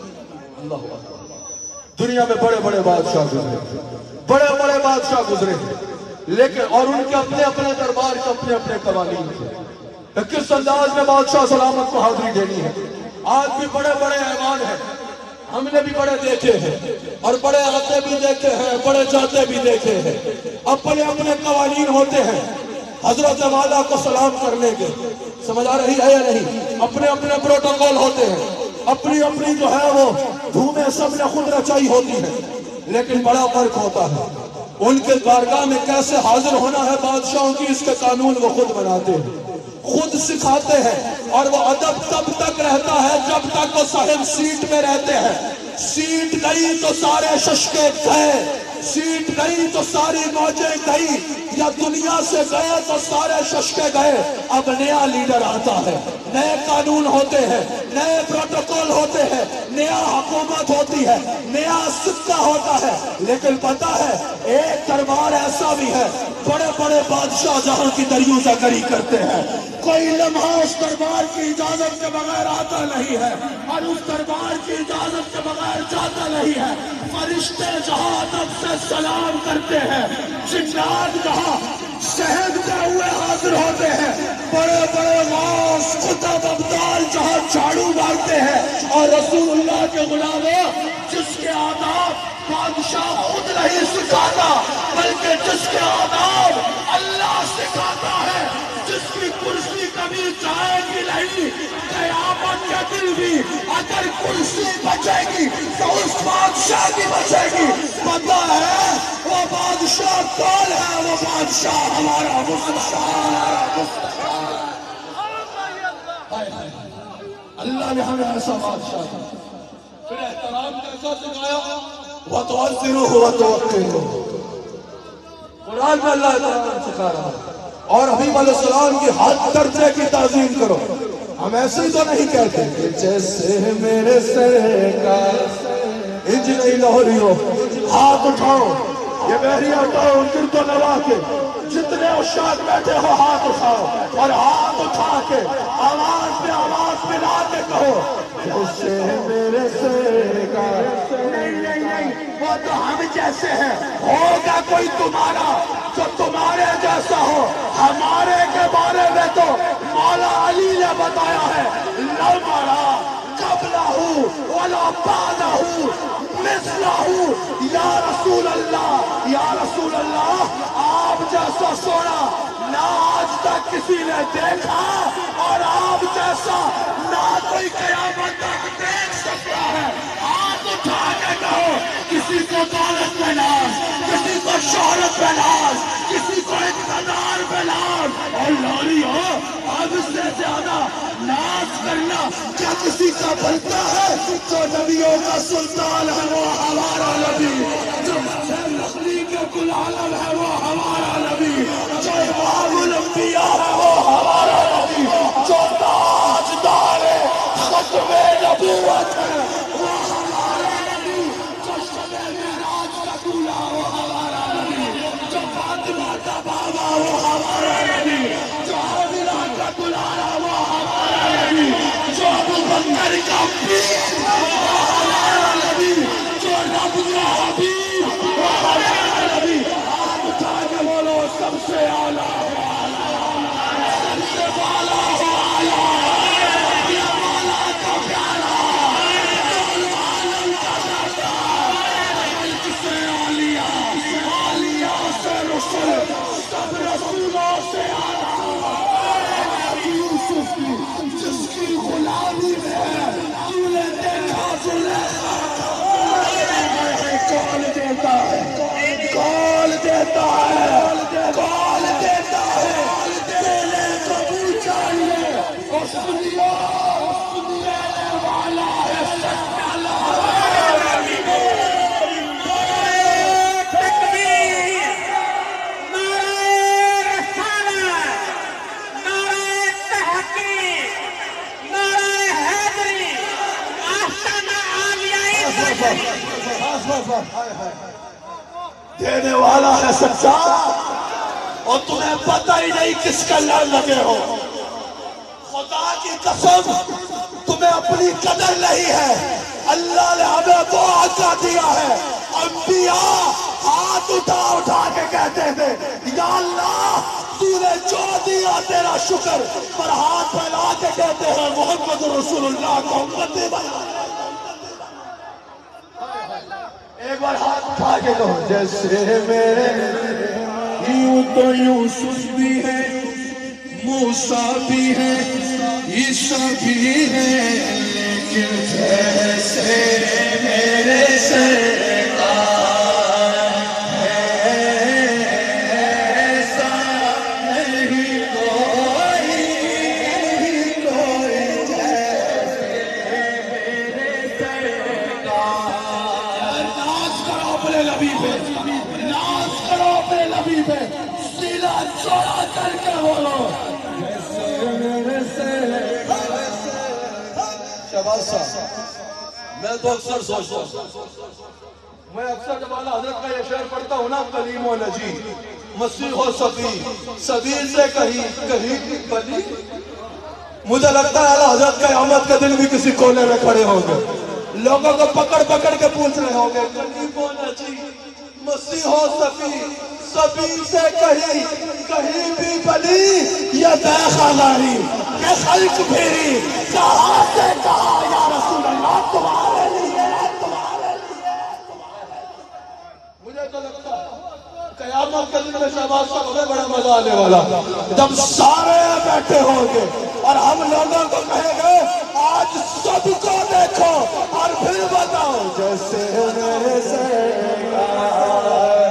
Speaker 2: اللہ اکبر. دنیا میں بڑے بڑے بادشاہ گزرے بڑے بڑے بادشاہ گزرے لیکن اور ان کے اپنے اپنے دربار کے اپنے اپنے قوانین تھے. کس انداز میں بادشاہ سلامت کو حاضری دینی ہے. آج بھی بڑے بڑے ایوان ہیں, ہم نے بھی بڑے دیکھے ہیں اور بڑے آتے بھی دیکھے ہیں بڑے جاتے بھی دیکھے ہیں. اپنے اپنے قوانین ہوتے ہیں حضرت والا کو سلام کرنے کے. سمجھ آ رہی ہے یا نہیں؟ اپنے اپنے پروٹوکول ہوتے ہیں, اپنی اپنی جو ہے وہ دھومیں سب نے خود رچائی ہوتی ہیں. لیکن بڑا فرق ہوتا ہے ان کے بارگاہ میں کیسے حاضر ہونا ہے بادشاہوں کی. اس کے قانون وہ خود بناتے ہیں خود سکھاتے ہیں اور وہ ادب تب تک رہتا ہے جب تک وہ صاحب سیٹ میں رہتے ہیں. سیٹ گئی تو سارے ششکے گئے, سیٹ گئی تو ساری موجیں گئی, یا دنیا سے گئے تو سارے ششکے گئے. اب نیا لیڈر آتا ہے, نئے قانون ہوتے ہیں, نئے پروٹوکول ہوتے ہیں, نیا حکومت ہوتی ہے, نیا سکہ ہوتا ہے. لیکن پتہ ہے ایک دربار ایسا بھی ہے بڑے بڑے بادشاہ جہاں کی دریوزہ گری کرتے ہیں, کوئی لمحہ اس دربار کی اجازت کے بغیر آتا نہیں ہے اور اس دربار کی اجازت کے بغیر جاتا نہیں ہے. فرشتے جہاں ادب سے سلام کرتے ہیں, جنات جہاں شہدتے ہوئے حاضر ہوتے ہیں, بڑے بڑے غوث قطب ابدال جہاں جھاڑو مارتے ہیں, اور رسول اللہ کے غلاموں جس کے آداب بادشاہ خود نہیں سکھاتا بلکہ جس کے آداب اللہ سکھاتا ہے, جس کی کرسی کبھی جائے گی نہیں, قیامت کے دن بھی اگر کرسی بچے گی تو اس بادشاہ کی بچے گی. پتہ ہے وہ بادشاہ کون ہے؟ وہ بادشاہ ہمارا مصطفیٰ. اللہ نے ہمیں ایسا بادشاہ دیا. پھر احترام کیسا سکھایا؟ وَتُعَذِّرُوهُ وَتُوَقِّرُوهُ. قرآن میں اللہ احترام سکھا رہا ہے اور حبیب علیہ السلام کی حد درجے کی تعظیم کرو. ہم ایسے ہی تو نہیں کہتے کہ جیسے میرے سر کا انج نہیں لاہوری ہو. ہاتھ اٹھاؤ, یہ بحریہ اٹھاؤ گرد و نوا کے جتنے عشاق بیٹھے ہو ہاتھ اٹھاؤ اور ہاتھ اٹھا کے آواز پہ آواز ملا کے کہو جیسے میرے سر کا. نہیں نہیں نہیں وہ تو ہم جیسے ہیں. ہوگا کوئی تمہارا جو تمہارے جیسا ہو. ہمارے کے بارے میں تو مولا علی نے بتایا ہے لمرا قبلہ ولا بعدہ مثلہ. یا رسول اللہ یا رسول اللہ آپ جیسا سونا نہ آج تک کسی نے دیکھا اور آپ جیسا نہ کوئی قیامت تک دیکھ سکتا ہے. ہاتھ اٹھا کے کہو کسی کو دولت پہ ناز, کسی کو شہرت پہ ناز, کسی کو اقتدار پہ ناز. اور لوری ہو اب اس سے زیادہ ناز کرنا کیا کسی کا بنتا ہے؟ جو نبیوں کا سلطان ہے وہ ہمارا نبی, جو نخلی کے کل عالم ہے وہ ہمارا نبی, جو امام الانبیاء ہے وہ ہمارا نبی, جو تاجدار ختم نبوت ہے وہ ہمارا نبی, جو شب معراج کا دولہا وہ ہمارا نبی, جو فاطمہ کا بابا وہ ہمارا نبی, جو آمنہ کا دلہا وہ ہمارا نبی, جو ابوبکر کا پیر وہ ہمارا نبی, جو رب کا حبیب وہ ہمارا نبی. آپ اٹھا کے بولو سب سے اعلیٰ سب سے بالا ہو اعلیٰ یا مولا کا پیارا کل عالم کا سردار ملک سے اولیاء اولیاء سے رسل سب رسولوں سے اعلیٰ یوسف کی جس کی غلامی میں تو نے دیکھا زلیخا کون دیتا ہے کون دیتا ہے کون دیتا ہے دینے کو بھی چاہیے اور سنیا دینے والا ہے سچا
Speaker 3: تکبیر, نعرہ رسالت, نعرہ تحقیق, نعرہ حیدری, آستانہ عالیہ عزت.
Speaker 2: دینے والا ہے سچا اور تمہیں پتہ ہی نہیں کس کا لڑ لگے ہو. خدا کی قسم تمہیں اپنی قدر نہیں ہے. اللہ نے ہمیں وہ عطا دیا ہے. انبیاء ہاتھ اٹھا اٹھا کے کہتے تھے یا اللہ تو نے جو دیا تیرا شکر, پر ہاتھ پھیلا کے کہتے ہیں محمد رسول اللہ کو امتی بنا. ایک بار ہاتھ اٹھا کے کہو جیسے میرے یوں تو یوسف بھی ہے, موسیٰ بھی ہے, عیسیٰ بھی ہے, لیکن جیسے میرے سرکار ہے ایسا نہیں کوئی, کوئی جیسے میرے سرکار. ناز کرو اپنے نبی پہ, ناز کرو اپنے نبی پہ, سیدھا چوڑا کر کے بولو جیسے میرے سرکار. شہباز صاحب میں تو اکثر سوچتا ہوں, میں اکثر جب اعلیٰ حضرت کا یہ شعر پڑھتا ہوں نا, کلیم و نجی مسیح و صفی سبیل سے کہیں کہیں بلی, مجھے لگتا ہے اعلیٰ حضرت کا قیامت کے دن بھی کسی کونے میں کھڑے ہوں گے, لوگوں کو پکڑ پکڑ کے پوچھ رہے ہوں گے کلیم و نجی مسیح و صفی سبیل سے کہیں کہیں بھی بلی یا بے خبری کہ خلق پھری کہاں سے کہا یا رسول اللہ تمہارے لیے تمہارے لیے. مجھے تو لگتا ہے قیامت کے دن میں شہباز صاحب ہمیں بڑا مزہ آنے والا, جب سارے بیٹھے ہوں گے اور ہم لوگوں کو کہیں گے آج سب کو دیکھو اور پھر بتاؤ جیسے میرے سرکار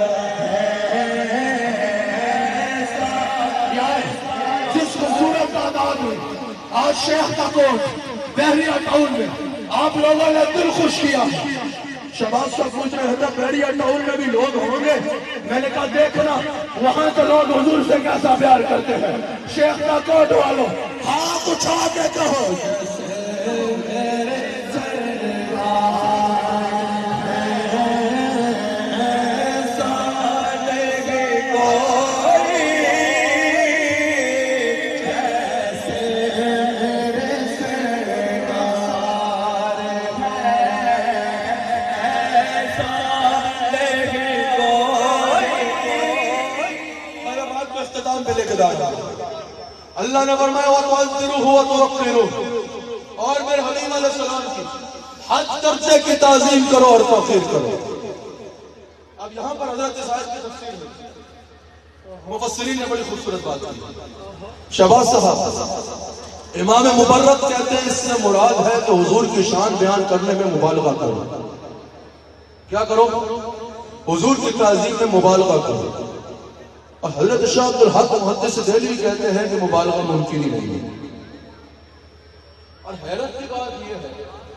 Speaker 2: خوبصورت تعداد میں آج شیخ کا کوٹ بحریہ ٹاؤن میں آپ لوگوں نے دل خوش کیا. شہباز صاحب پوچھ رہے تھے بحریہ ٹاؤن میں بھی لوگ ہوں گے, میں نے کہا دیکھنا وہاں تو لوگ حضور سے کیسا پیار کرتے ہیں. شیخ کا کوٹ والوں ہاتھ اٹھا کے کہو جیسے میرے اللہ نے فرمایا وَتُعَذِّرُوهُ وَتُوَقِّرُوهُ، اور میرے حبیب علیہ السلام کی حد درجے کی تعظیم کرو اور توقیر کرو۔ اب یہاں پر حضرت صاحب کی تفسیر ہے، مفسرین نے بڑی خوبصورت بات کی۔ شہباز صاحب امام مبرد کہتے ہیں اس سے مراد ہے کہ حضور کی شان بیان کرنے میں مبالغہ کرو۔ کیا کرو؟ حضور کی تعظیم میں مبالغہ کرو۔ اور حضرت شاہ عبد الحق محدث دہلوی کہتے ہیں کہ مبالغہ ممکن ہی نہیں ہے۔ اور حیرت کی بات یہ ہے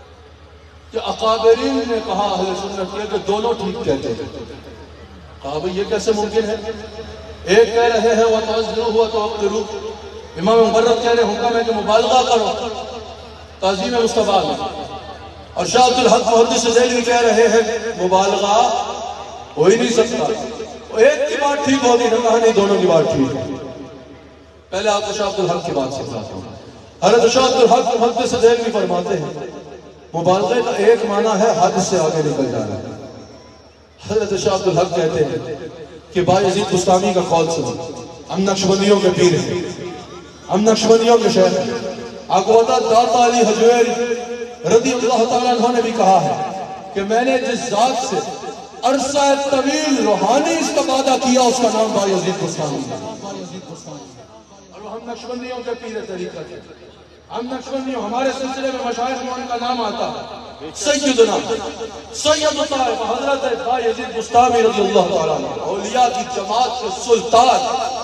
Speaker 2: کہ اکابرین نے کہا اہل سنت کے کہ دونوں ٹھیک کہتے ہیں۔ کہا بھئی یہ کیسے ممکن ہے؟ ایک کہہ رہے ہیں وَتَعَذِّرُوهُ وَتُوَقِّرُوهُ، امام مبرد کہہ رہے ہیں حکم ہے کہ مبالغہ کرو تعظیم مصطفیٰ میں، اور شاہ عبد الحق محدث دہلوی کہہ رہے ہیں مبالغہ ہو ہی نہیں سکتا۔ ایک کی بات ٹھیک ہوگی نہ، کہا نہیں دونوں کی بات ٹھیک ہے۔ پہلے آپ کو شاہ عبد الحق کی بات سمجھاتا ہوں۔ حضرت شاہ عبد الحق محدث دہلوی فرماتے ہیں مبالغے کا ایک معنی ہے حد سے آگے نکل جانا۔ حضرت شاہ عبد الحق کہتے ہیں کہ بایزید بستامی کا قول سنو، ہم نقشبندیوں کے پیر ہیں، ہم نقشبندیوں کے شیخ ہیں۔ آقواتہ داتا علی حجویری رضی اللہ تعالیٰ عنہ نے بھی کہا ہے کہ میں نے جس ذات سے عرصہ طویل روحانی استفادہ کیا اس کا نام بایزید بستامی ہے۔ اور ہم نقشبندیوں کے پیر طریقت ہیں، ہم نقشبندیوں، ہمارے سلسلے میں مشائخ میں ان کا نام آتا ہے سیدنا سید طائف حضرت بایزید بستامی رضی اللہ تعالیٰ عنہ، اولیاء کی جماعت کے سلطان۔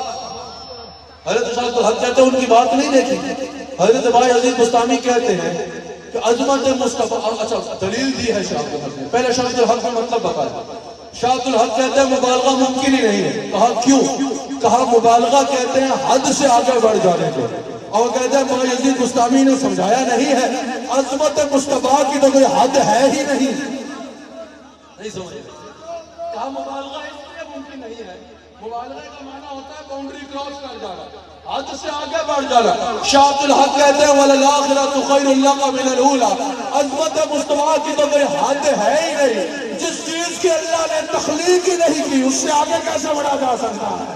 Speaker 2: حضرت شاہ عبد الحق کہتے ہیں ان کی بات نہیں دیکھی۔ حضرت بایزید بستامی کہتے ہیں کہ عظمت مصطفیٰ، اچھا دلیل دی ہے شاہ عبد الحق نے، پہلے شاہ عبد الحق کا مطلب بتایا۔ شاہ عبد الحق کہتے ہیں مبالغہ ممکن ہی نہیں ہے۔ کہا کیوں؟ کہا مبالغہ کہتے ہیں حد سے آگے بڑھ جانے کو، اور کہتے ہیں بایزید بستامی نے سمجھایا نہیں ہے عظمت مصطفیٰ کی تو کوئی حد ہے ہی نہیں۔ نہیں سمجھے؟ کہا مبالغہ اس لیے ممکن نہیں ہے، مبالغہ کا معنی ہوتا ہے باؤنڈری کراس کر جانا، حد سے آگے بڑھ جانا۔ شاہ عبد الحق کہتے ہیں وَلَلْآخِرَةُ خَيْرٌ لَكَ مِنَ الْأُولَىٰ، عظمت مصطفیٰ کی تو کوئی حد ہے ہی نہیں۔ جس چیز کی اللہ نے تخلیق ہی نہیں کی اس سے آگے کیسے بڑھا جا سکتا ہے؟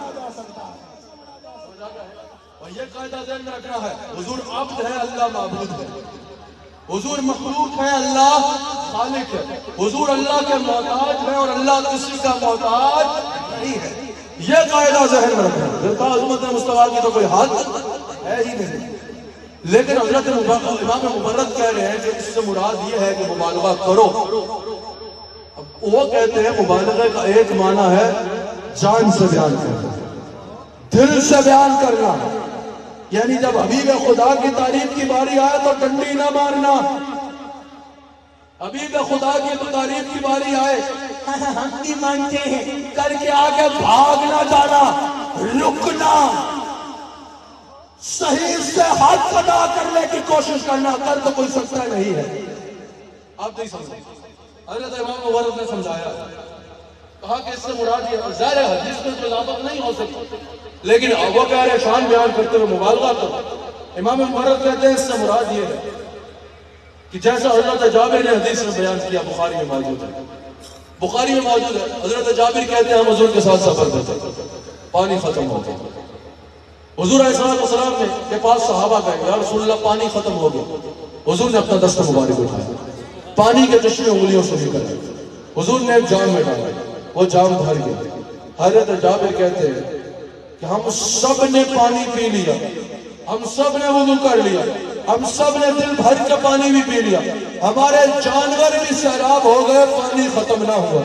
Speaker 2: اور یہ قاعدہ ذہن میں رکھنا ہے، حضور عبد ہے، اللہ معبود ہے۔ حضور مخلوق ہے، اللہ خالق ہے۔ حضور اللہ کے محتاج ہے اور اللہ کسی کا محتاج نہیں ہے۔ یہ قاعدہ ذہن میں رکھنا ہے۔ کہا عظمت مصطفیٰ کی تو کوئی حد ہے ہی نہیں۔ لیکن حضرت امام مبرد کہہ رہے ہیں کہ اس سے مراد یہ ہے کہ مبالغہ کرو۔ اب وہ کہتے ہیں مبالغہ کا ایک معنی ہے جان سے بیان کرنا، دل سے بیان کرنا، یعنی جب حبیب خدا کی تعریف کی باری آئے تو ڈنڈی نہ مارنا، حبیب خدا کی تو تعریف کی باری آئے ہم بھی مانتے ہیں کر کے آگے بھاگنا جانا، رکنا، صحیح سے حد ادا کرنے کی کوشش کرنا، کر تو کوئی سکتا نہیں ہے۔ آپ نہیں سمجھے؟ حضرت امام مبرد نے سمجھایا، کہا کہ اس سے مراد یہ ظاہر حدیث میں تو اضافت نہیں ہو سکتی، لیکن وہ کہہ رہے شان بیان کرتے ہوئے مبالغہ کرو۔ امام مبرد کہتے ہیں اس سے مراد یہ ہے کہ جیسا حضرت جابر نے حدیث میں بیان کیا، بخاری میں موجود ہے، بخاری میں موجود ہے، حضرت جابر کہتے ہیں ہم حضور کے ساتھ سفر کرتے تھے، پانی ختم ہو گیا، حضور علیہ السلام نے کے پاس صحابہ گئے، یا رسول اللہ پانی ختم ہو گیا، حضور نے اپنا دست مبارک اٹھایا، پانی کے چشمے انگلیوں سے نکل گئے، حضور نے ایک جام میں ڈالا، وہ جام بھر گیا۔ حضرت جابر کہتے ہیں کہ ہم سب نے پانی پی لیا، ہم سب نے وضو کر لیا، ہم سب نے دل بھر کے پانی بھی پی لیا، ہمارے جانور بھی سیراب ہو گئے، پانی ختم نہ ہوا۔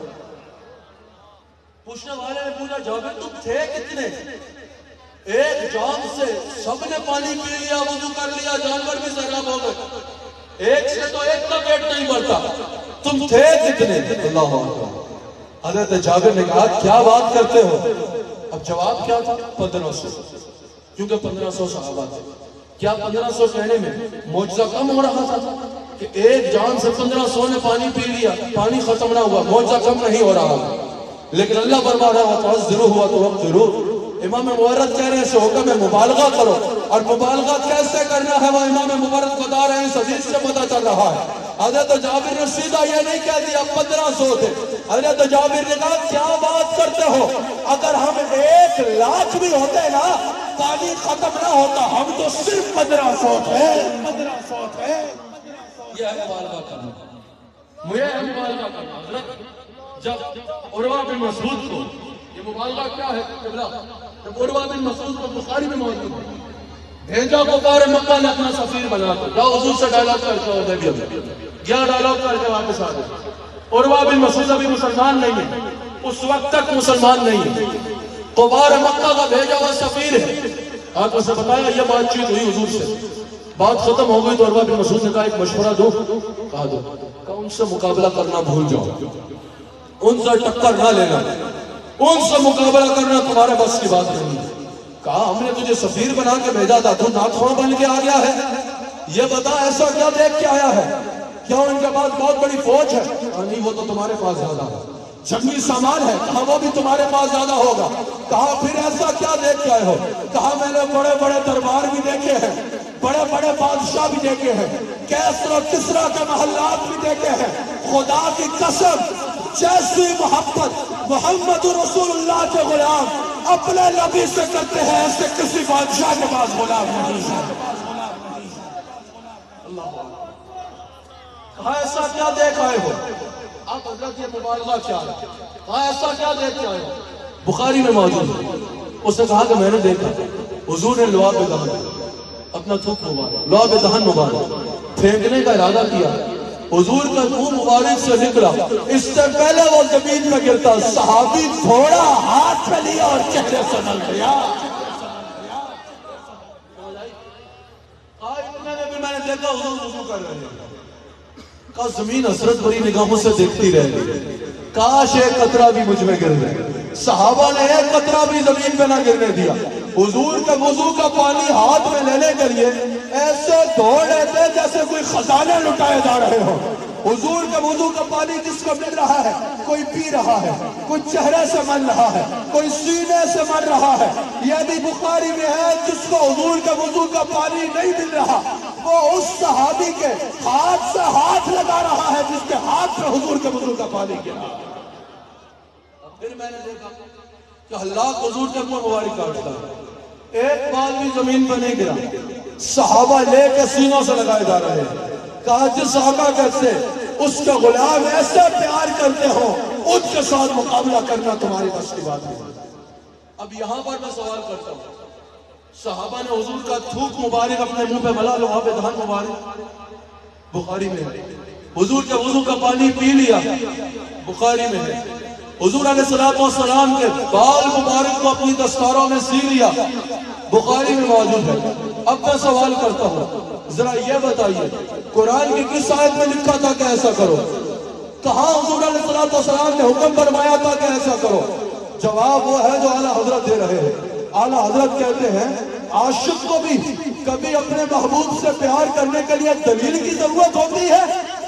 Speaker 2: پوچھنے والے نے پوچھا جابر تم تھے کتنے؟ ایک جام سے سب نے پانی پی لیا، وضو کر لیا، جانور بھی سیراب ہو گئے، ایک سے تو ایک کا پیٹ نہیں بھرتا، تم تھے کتنے؟ اللہ اکبر۔ حضرت جابر نے کہا کیا بات کرتے ہو؟ اب جواب کیا تھا؟ پندرہ سو، کیونکہ پندرہ سو صحابہ تھے۔ کیا پندرہ سو کہنے میں معجزہ کم ہو رہا تھا کہ ایک جان سے پندرہ سو نے پانی پی لیا، پانی ختم نہ ہوا؟ معجزہ کم نہیں ہو رہا، لیکن اللہ فرما رہا وَتَعَذِّرُوهُ وَتُوَقِّرُوهُ۔ امام مبرد کہہ رہے ہیں سے حکم ہے مبالغہ کرو، اور مبالغہ کیسے کرنا ہے وہ امام مبرد بتا رہے ہیں، اس حدیث سے پتہ چل رہا ہے۔ حضرت جابر نے سیدھا یہ نہیں کہہ دیا پندرہ سو تھے. حضرت جابر نے کہا کیا بات کرتے ہو, اگر ہم ایک لاکھ بھی ہوتے نا پانی ختم نہ ہوتا, ہم تو صرف پندرہ سو تھے. پندرہ سو تھے. یہ ہے مبالغہ کرنا, مجھے ہے مبالغہ کرنا. حضرت جب عروہ بن مسعود کو, یہ مبالغہ کیا ہے قبلہ, جب عروہ بن مسعود کو بخاری میں موجود ہے, بھیجا کفار مکہ نے اپنا سفیر بنا کر, جاؤ حضور سے ڈائلاگ کر کے ہوتے بھی گیا ڈائلاگ کر کے واپس آ گئے. عروہ بن مسعود ابھی مسلمان نہیں ہے, اس وقت تک مسلمان نہیں ہے, کفار مکہ کا بھیجا ہوا سفیر ہے. آپ اسے بتایا یہ بات چیت ہوئی حضور سے, بات ختم ہو گئی تو عروہ بن مسعود نے کہا ایک مشورہ دو. کہا دو. کہا ان سے مقابلہ کرنا بھول جاؤ, ان سے ٹکر نہ لینا, ان سے مقابلہ کرنا تمہارے بس کی بات نہیں. کہا ہم نے تجھے سفیر بنا کے بھیجا تھا, تو ناتخواں بن کے آ گیا ہے. یہ بتا ایسا کیا دیکھ کے آیا ہے, کیا ان کے پاس بہت بڑی فوج ہے؟ نہیں, وہ تو تمہارے پاس زیادہ ہے. جنگی سامان ہے؟ کہا وہ بھی تمہارے پاس زیادہ ہوگا. کہا پھر ایسا کیا دیکھ کے آئے ہو؟ کہا میں نے بڑے بڑے دربار بھی دیکھے ہیں, بڑے بڑے بادشاہ بھی دیکھے ہیں, کیسر و کسرا کے محلات بھی دیکھے ہیں. خدا کی قسم جیسی محبت محمد رسول اللہ کے غلام اپنے نبی سے کرتے ہیں ایسے کسی بادشاہ کے پاس غلام نہیں ہے. کہا ایسا کیا دیکھ آئے ہو؟ آپ حضرت یہ مبالغہ کیا ہے؟ کہا ایسا کیا دیکھ کے آئے ہو؟ بخاری میں موجود ہے. اس نے کہا کہ میں نے دیکھا حضور نے لعاب دہن, اپنا تھوک مبارک لعاب دہن مبارک پھینکنے کا ارادہ کیا. حضور کا منہ مبارک سے نکلا, اس سے پہلے وہ زمین میں گرتا, صحابی تھوڑا ہاتھ میں لیا اور چہرے سے نل گیا. اتنے میں بھی میں نے دیکھا حضور وضو کر رہے ہیں. کہا زمین حسرت بھری نگاہوں سے دیکھتی رہ گئی, کاش ایک قطرہ بھی مجھ میں گر جائے. صحابہ نے ایک قطرہ بھی زمین پہ نہ گرنے دیا. حضور کے وضو کا پانی ہاتھ میں لینے کے لیے ایسے دوڑ رہے تھے جیسے کوئی خزانے لٹائے جا رہے ہوں. حضور کے وضو کا پانی جس کو مل رہا ہے کوئی پی رہا ہے, کوئی چہرے سے مل رہا ہے, کوئی سینے سے مل رہا ہے. یہ بھی بخاری میں ہے جس کو حضور کے وضو کا پانی نہیں مل رہا وہ اس صحابی کے ہاتھ سے ہاتھ لگا رہا ہے جس کے ہاتھ میں حضور کے وضو کا پانی گرا. پھر میں نے دیکھا کہ اللہ حضور کے منہ مبارک کاٹتا ہے, ایک بال بھی زمین پر نہیں گرا. صحابہ لے کے سینوں سے لگائے جا رہے ہیں. کہا جس آقا سے اس کے غلام ایسے پیار کرتے ہو ان کے ساتھ مقابلہ کرنا تمہاری بس کی بات نہیں. اب یہاں پر میں سوال کرتا ہوں, صحابہ نے حضور کا تھوک مبارک اپنے منہ پہ ملا, لعاب دہن مبارک بخاری میں ہے. حضور کے وضو کا پانی پی لیا, بخاری میں ہے. حضور علیہ السلام کے بال مبارک کو اپنی دستاروں میں سی لیا, بخاری میں موجود ہے. اب میں سوال کرتا ہوں, ذرا یہ بتائیے قرآن کی کس آیت میں لکھا تھا کہ ایسا کرو؟ کہاں حضور علیہ السلام نے حکم فرمایا تھا کہ ایسا کرو؟ جواب وہ ہے جو اعلیٰ حضرت دے رہے ہیں. اعلیٰ حضرت کہتے ہیں عاشق کو بھی کبھی اپنے محبوب سے پیار کرنے کے لیے دلیل کی ضرورت ہوتی ہے.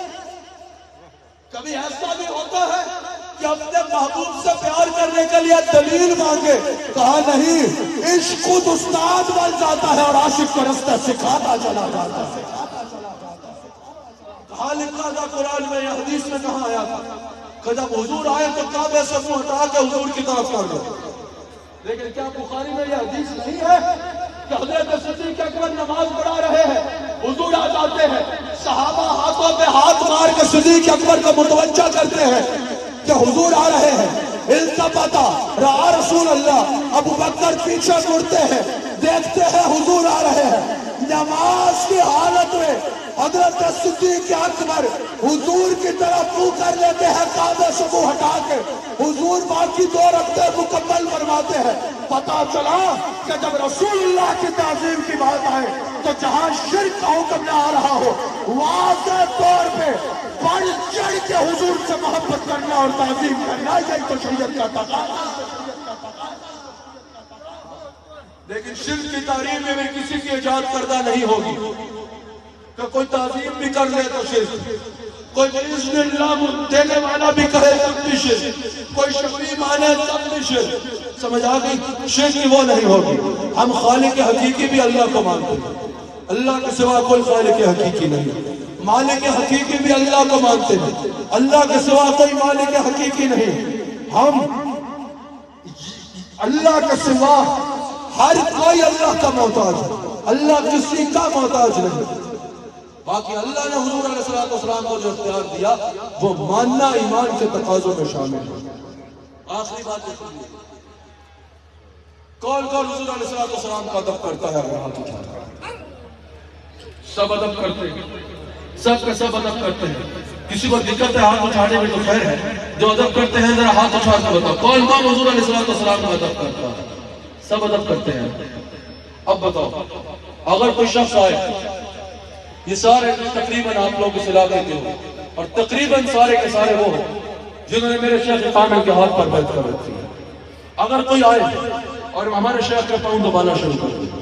Speaker 2: کبھی ایسا بھی ہوتا ہے کہ اپنے محبوب سے پیار کرنے کے لیے دلیل مانگے. کہا نہیں, عشق خود استاد بن جاتا ہے اور عاشق کو رستہ سکھاتا چلا جاتا ہے. کہاں لکھا تھا قرآن میں, یا حدیث میں کہاں آیا تھا کہ جب حضور آئے تو کعبے سے منہ ہٹا کے حضور کی طرف کر دو؟ لیکن کیا بخاری میں یہ حدیث نہیں ہے کہ حضرت صدیق اکبر نماز پڑھا رہے ہیں, حضور آ جاتے ہیں, صحابہ ہاتھوں پہ ہاتھ مار کے صدیق اکبر کو متوجہ کرتے ہیں کہ حضور آ رہے ہیں. التفت رأى رسول اللہ, ابو بکر پیچھے مڑتے ہیں, دیکھتے ہیں حضور آ رہے ہیں. نماز کی حالت میں حضرت صدیق اکبر حضور کی طرف منہ کر لیتے ہیں, کعبے سے منہ ہٹا کے. حضور باقی دو رکعتیں مکمل فرماتے ہیں. پتا چلا کہ جب رسول اللہ کی تعظیم کی بات آئے تو جہاں شرک کا حکم نہ آ رہا ہو, واضح طور پہ بڑھ چڑھ کے حضور سے محبت کرنا اور تعظیم کرنا, یہی تو شریعت کا تقاضا. لیکن شرک کی تعریف میں بھی کسی کی ایجاد کردہ نہیں ہوگی کہ کوئی تعظیم بھی کر لے تو شرک, کوئی بِإِذْنِ اللہ دینے والا بھی کہے تب بھی شرک, کوئی شفیع مانے تب بھی شرک. سمجھ آ گئی؟ شرک وہ نہیں ہوگی. ہم خالق حقیقی بھی اللہ کو مانتے ہیں, اللہ کے سوا کوئی خالق حقیقی نہیں. مالک حقیقی بھی اللہ کو مانتے ہیں، اللہ کے سوا کوئی مالک حقیقی نہیں۔ ہم اللہ کے سوا ہر کوئی اللہ کا محتاج ہے، اللہ کسی کا محتاج نہیں۔ باقی اللہ نے حضور علیہ السلام کو جو اختیار دیا وہ ماننا ایمان کے تقاضوں میں شامل ہے۔ آخری بات ہے، کون کون حضور علیہ السلام کا ادب کرتا ہے؟ اگر ہاتھ اٹھاتا ہے،
Speaker 1: سب ادب کرتے ہیں، سب کا سب ادب کرتے ہیں۔ کسی کو دقت ہے ہاتھ اٹھانے میں تو خیر ہے، جو ادب کرتے ہیں ذرا ہاتھ اٹھا کے بتاؤ کون کون حضور علیہ السلام کا ادب کرتا ہے؟ سب ادب کرتے ہیں۔ اب بتاؤ، اگر کوئی شخص آئے، یہ سارے تقریباً آپ لوگ اس علاقے کے ہو اور تقریباً سارے کے سارے وہ ہیں جنہوں نے میرے شیخ کامل کے ہاتھ پر بیعت کر رکھی ہے۔ اگر کوئی آئے اور ہمارے شیخ کا پاؤں دبانا شروع کر دے،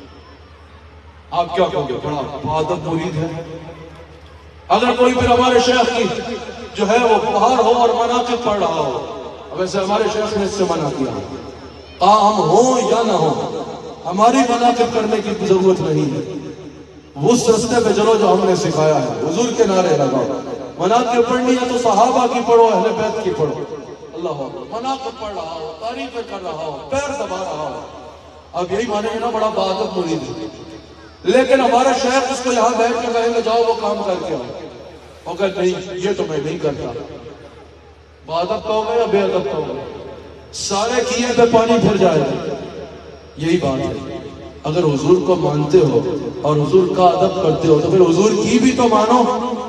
Speaker 1: آپ کیا کہو گے؟ بڑا بہادر مرید ہے۔ اگر کوئی پھر ہمارے شیخ کی جو ہے وہ بہار ہو اور مناقب پڑھ رہا ہو، اب ایسے ہمارے شیخ نے اس سے منع کیا، کہا ہم ہوں یا نہ ہوں ہماری مناقب کرنے کی ضرورت نہیں ہے، اس رستے پہ چلو جو ہم نے سکھایا ہے، حضور کے نعرے لگاؤ۔ مناقب پڑھنی ہے تو صحابہ کی پڑھو، اہل بیت کی پڑھو۔ اللہ مناقب پڑھ رہا ہو، تعریفیں کر رہا ہو، پیر دبا رہا ہو، اب یہی مانے گا نا بڑا بہادر مرید ہے۔ لیکن ہمارا شیخ اس کو یہاں بیٹھ کے کہیں گے جاؤ وہ کام کر کے آؤ، وہ کہتے نہیں یہ تو میں نہیں کرتا۔ بہادر کہو گے یا بے ادب کہو گے؟ سارے کیے پہ پانی پھر جائے گا۔ یہی بات ہے، اگر حضور کو مانتے ہو اور حضور کا ادب کرتے ہو تو پھر حضور کی بھی تو مانو۔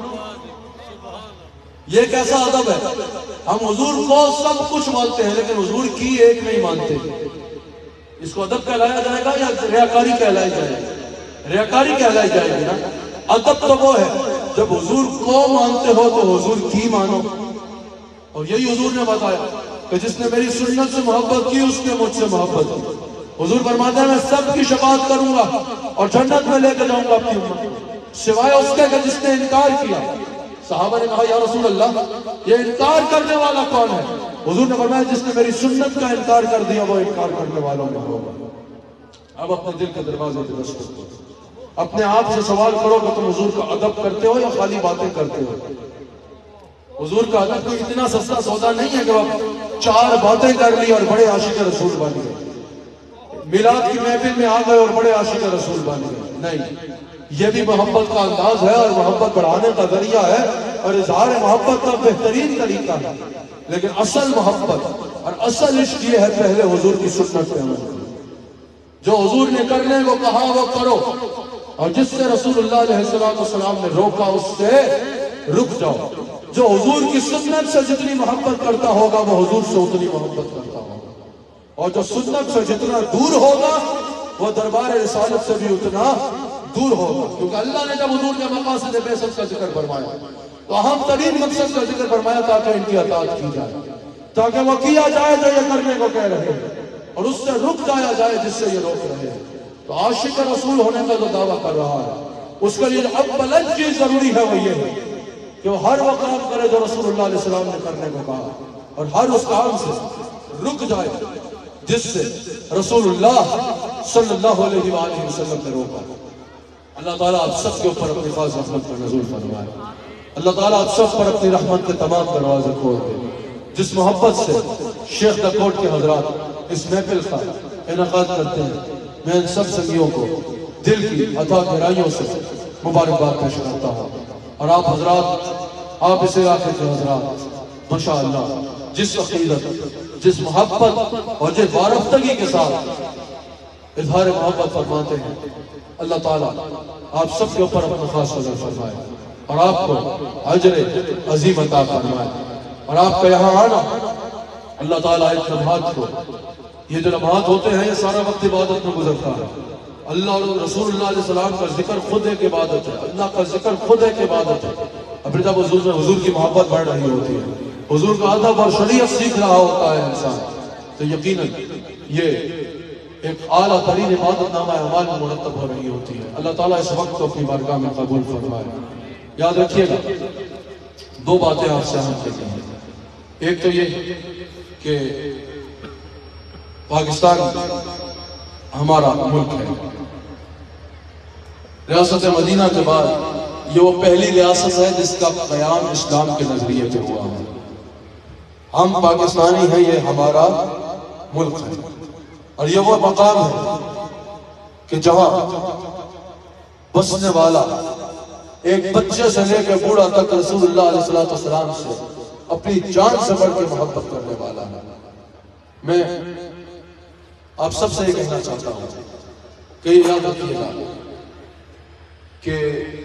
Speaker 1: یہ کیسا ادب ہے؟ ہم حضور کو سب کچھ مانتے ہیں لیکن حضور کی ایک نہیں مانتے۔ اس کو ادب کہلایا جائے گا یا ریاکاری کہلائی جائے گی؟ ریاکاری کہلائی جائے گی نا۔ ادب تو وہ ہے جب حضور کو مانتے ہو تو حضور کی مانو، اور یہی حضور نے بتایا کہ جس نے میری سنت سے محبت کی اس نے مجھ سے محبت کی۔ حضور فرماتے ہیں میں سب کی شفاعت کروں گا اور جنت میں لے کے جاؤں گا اپنی امت کو، سوائے اس کے کہ جس نے انکار کیا۔ صحابہ نے کہا یا رسول اللہ یہ انکار کرنے والا کون ہے؟ حضور نے فرمایا جس نے میری سنت کا انکار کر دیا وہ انکار کرنے والوں میں ہوگا۔ اب اپنے دل کے دروازے پہ دستک کرو، اپنے آپ سے سوال کرو کہ تم حضور کا ادب کرتے ہو یا خالی باتیں کرتے ہو؟ حضور کا ادب کوئی اتنا سستا سودا نہیں ہے کہ آپ چار باتیں کر لی اور بڑے عاشق رسول بن گئے، میلاد کی محفل میں آ گئے اور بڑے عاشق رسول بن گئے۔ نہیں، یہ بھی محبت کا انداز ہے اور محبت بڑھانے کا ذریعہ ہے اور اظہار محبت کا بہترین طریقہ ہے، لیکن اصل محبت اور اصل عشق یہ ہے پہلے حضور کی سنت پہ عمل کرو۔ جو حضور نے کرنے کو کہا وہ کرو، اور جس سے رسول اللہ علیہ السلام نے روکا اس سے رک جاؤ۔ جو حضور کی سنت سے جتنی محبت کرتا ہوگا وہ حضور سے اتنی محبت کرتا ہوگا، اور جو سنت سے جتنا دور ہوگا وہ دربار رسالت سے بھی اتنا دور ہوگا، کیونکہ اللہ نے جب حضور کے مقاصد بعثت کا ذکر فرمایا تو اہم ترین مقصد کا ذکر فرمایا تاکہ ان کی اطاعت کی جائے، تاکہ وہ کیا جائے جو یہ کرنے کو کہہ رہے ہیں اور اس سے رک جایا جائے جس سے یہ روک رہے ہیں۔ تو عاشق رسول ہونے کا جو دعویٰ کر رہا ہے اس کے لیے اب بلند چیز ضروری ہے وہ یہ ہے کہ وہ ہر وہ کام کرے جو رسول اللہ علیہ السلام نے کرنے کو کہا، اور ہر اس کام سے رک جائے جس سے رسول اللہ صلی اللہ علیہ وآلہ وسلم نے روکا۔ اللہ تعالیٰ آپ سب کے اوپر اپنی خاص رحمت کا نزول فرمائے، اللہ تعالیٰ آپ سب پر اپنی رحمت کے تمام دروازے کھول دے۔ جس محبت سے شیخ دکوٹ کے حضرات اس محفل کا انعقاد کرتے ہیں، میں ان سب سنگیوں کو دل کی عطا گہرائیوں سے مبارکباد پیش کرتا ہوں، اور آپ حضرات، آپ اس علاقے کے حضرات ماشاءاللہ جس عقیدت، جس محبت اور جس وارفتگی کے ساتھ اظہار محبت فرماتے ہیں، اللہ تعالیٰ آپ سب کے اوپر اپنا خاص فضل فرمائے اور آپ کو اجر عظیم عطا فرمائے، اور آپ کا یہاں آنا اللہ تعالیٰ ایک لمحات کو، یہ جو لمحات ہوتے ہیں یہ سارا وقت عبادت میں گزرتا ہے۔ اللہ اور رسول اللہ علیہ السلام کا ذکر خود ایک عبادت ہے، اللہ کا ذکر خود ایک عبادت ہے۔ اب جب حضور میں حضور کی محبت بڑھ رہی ہوتی ہے، حضور کا ادب اور شریعت سیکھ رہا ہوتا ہے انسان، تو یقیناً یہ ایک اعلیٰ ترین عبادت نامہ اعمال میں مرتب ہو رہی ہوتی ہے۔ اللہ تعالیٰ اس وقت کو اپنی بارگاہ میں قبول فرمائے۔ یاد رکھیے گا دو باتیں آپ سے اہم کرتی ہیں، ایک تو یہ کہ پاکستان ہمارا ملک ہے، ریاست مدینہ کے بعد
Speaker 2: یہ وہ پہلی ریاست ہے جس کا قیام اسلام کے نظریے پہ ہوا ہے. ہم پاکستانی ہیں، یہ ہمارا ملک ہے، اور یہ وہ مقام ہے کہ جہاں بسنے والا ایک بچے سے لے کے بوڑھا تک رسول اللہ علیہ السلام سے اپنی جان سے بڑھ کے محبت کرنے والا ہے. میں آپ سب سے یہ کہنا چاہتا ہوں کہ یہ یاد رکھیے گا کہ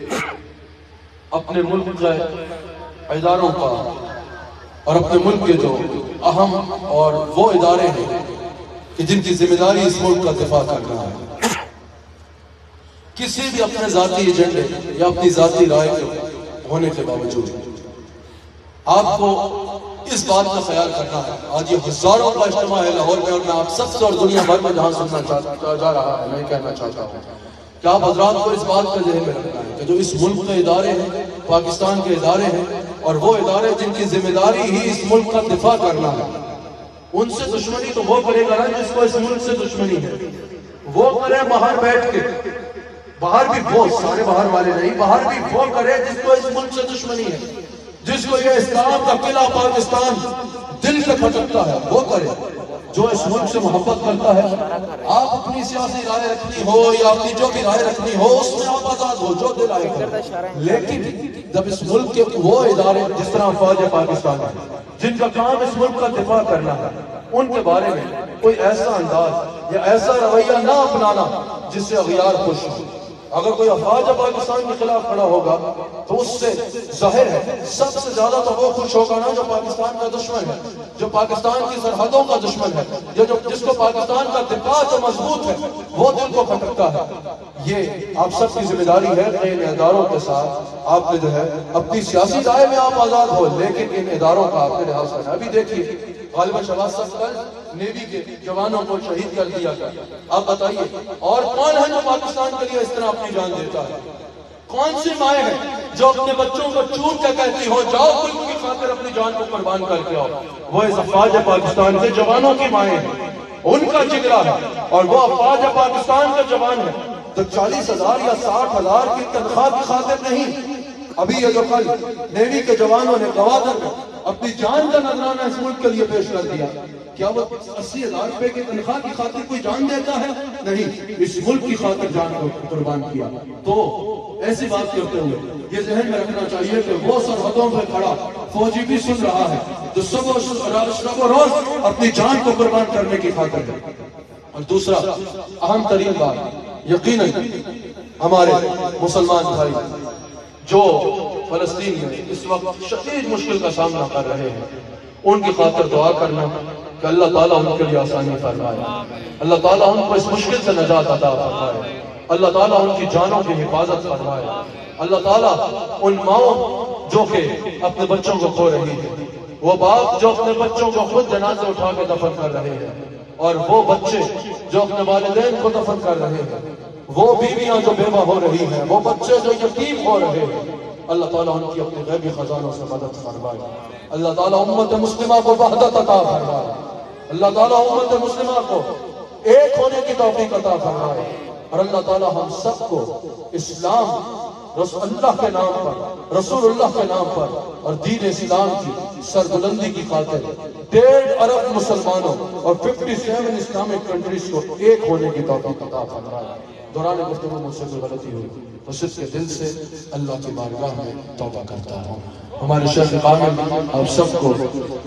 Speaker 2: اپنے ملک کے اداروں کا اور اپنے ملک کے جو اہم اور وہ ادارے ہیں کہ جن کی ذمہ داری اس ملک کا دفاع کرنا ہے، کسی بھی اپنے ذاتی ایجنڈے یا اپنی ذاتی رائے کے ہونے کے باوجود آپ کو اس بات کا خیال کرنا ہے. آج یہ ہزاروں کا اجتماع ہے لاہور میں، اور میں آپ سب سے اور دنیا بھر میں جہاں سننا چاہتا جا رہا ہے میں کہنا چاہتا ہوں کہ آپ حضرات کو اس بات کا ذہن میں رکھنا ہے کہ جو اس ملک کے ادارے ہیں، پاکستان کے ادارے ہیں، اور وہ ادارے جن کی ذمہ داری ہی اس ملک کا دفاع کرنا ہے، ان سے دشمنی تو وہ کرے گا نا جس کو اس ملک سے دشمنی ہے. وہ کرے باہر بیٹھ کے، باہر بھی وہ سارے باہر والے نہیں، باہر بھی وہ کرے جس کو اس ملک سے دشمنی ہے، جس کو یہ اسلام کا قلعہ پاکستان دل سے کھٹکتا ہے، وہ کرے. جو اس ملک سے محبت کرتا ہے، آپ اپنی سیاسی رائے رکھنی ہو یا اپنی جو بھی رائے رکھنی ہو اس میں آپ آزاد ہو، جو دل آئے کرے. لیکن جب اس ملک کے وہ ادارے جس طرح فوج پاکستان ہے جن کا کام اس ملک کا دفاع کرنا ہے، ان کے بارے میں کوئی ایسا انداز یا ایسا رویہ نہ اپنانا جس سے اغیار خوش ہو. اگر کوئی افواج پاکستان کے خلاف کھڑا ہوگا تو اس سے ظاہر ہے سب سے زیادہ تو وہ خوش ہوگا نا جو پاکستان کا دشمن ہے، جو پاکستان کی سرحدوں کا دشمن ہے، یا جو جس کو پاکستان کا دفاع جو مضبوط ہے وہ دل کو کھٹکتا ہے. یہ آپ سب کی ذمہ داری ہے کہ ان اداروں کے ساتھ آپ نے جو ہے اپنی سیاسی رائے میں آپ آزاد ہو، لیکن ان اداروں کا آپ نے لحاظ کرنا. ابھی دیکھیے غالباً شہباز صاحب کل نیوی کے جوانوں کو شہید کر دیا گیا. آپ بتائیے اور کون ہے جو پاکستان کے لیے اس طرح اپنی جان دیتا ہے؟ کون سی مائیں ہیں جو اپنے بچوں کو چون کے کہتی ہو جاؤ ملک کی خاطر اپنی جان کو قربان کر کے آؤ؟ وہ اس افواج پاکستان کے جوانوں کی مائیں ہیں، ان کا جگرا ہے. اور وہ افواج پاکستان کے جوان ہیں تو چالیس ہزار یا ساٹھ ہزار کی تنخواہ کی خاطر نہیں. ابھی یہ جو کل نیوی کے جوانوں نے گوادر میں اپنی جان کا نذرانہ اس ملک کے لیے پیش کر دیا، کیا وہ اسی ہزار روپے کی تنخواہ کی خاطر کوئی جان دیتا ہے؟ نہیں، اس ملک کی خاطر جان کو قربان کیا. تو ایسی بات کرتے ہوئے یہ ذہن میں رکھنا چاہیے کہ وہ سرحدوں پہ کھڑا فوجی بھی سن رہا ہے جو سب و روز اپنی جان کو قربان کرنے کی خاطر ہے. اور دوسرا اہم ترین بات، یقیناً ہمارے مسلمان بھائی جو فلسطین میں اس وقت شدید مشکل کا سامنا کر رہے ہیں، ان کی خاطر دعا کرنا کہ اللہ تعالیٰ ان کے لیے آسانی فرمائے، اللہ تعالیٰ ان کو اس مشکل سے نجات عطا فرمائے، اللہ تعالیٰ ان کی جانوں کی حفاظت فرمائے، اللہ تعالیٰ ان ماؤں جو کہ اپنے بچوں کو کھو رہی ہیں، وہ باپ جو اپنے بچوں کو خود جنازے اٹھا کے دفن کر رہے ہیں، اور وہ بچے جو اپنے والدین کو دفن کر رہے ہیں، وہ بیویاں جو بیوہ ہو رہی ہیں، وہ بچے جو یتیم ہو رہے ہیں، اللہ تعالیٰ ان کی اپنے غیبی خزانوں سے مدد فرمائے. اللہ تعالیٰ امت مسلمہ کو وحدت عطا فرمائے، اللہ تعالیٰ امت مسلمہ کو ایک ہونے کی توفیق عطا فرمائے، اور اللہ تعالیٰ ہم سب کو اسلام رسول اللہ کے نام پر، رسول اللہ کے نام پر اور دین اسلام کی سربلندی کی خاطر ڈیڑھ ارب مسلمانوں اور ففٹی سیون اسلامک کنٹریز کو ایک ہونے کی توفیق عطا فرمائے. دوران گفتگو مجھ سے کوئی غلطی ہوئی تو صرف کے دل سے اللہ کی بارگاہ میں توبہ کرتا ہوں. ہمارے شیخ کامل آپ سب کو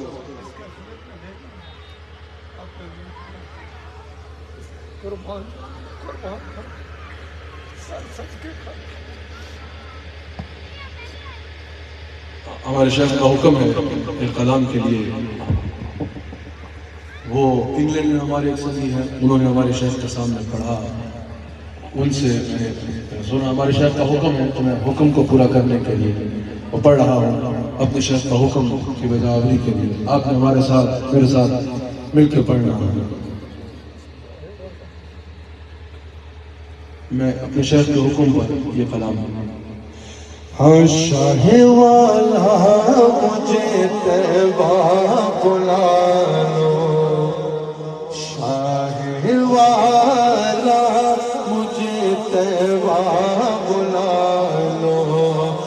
Speaker 2: ہمارے شیخ کا حکم ہے ایک کلام کے لیے. وہ انگلینڈ میں ہمارے ایک صدی ہیں، انہوں نے ہمارے شیخ کے سامنے پڑھا، ان سے سنا ہمارے شیخ کا حکم ہے تو میں حکم کو پورا کرنے کے لیے وہ پڑھ رہا ہوں اپنے شیخ کا حکم کی بجاوری کے لیے. آپ نے ہمارے ساتھ میرے ساتھ مل کے پڑھنا ہے. میں اپنے شیخ کے حکم پر یہ کلام ہاں شاہ والا مجھے تیبہ بلا لو، شاہ والا مجھے تیبہ بلا لو،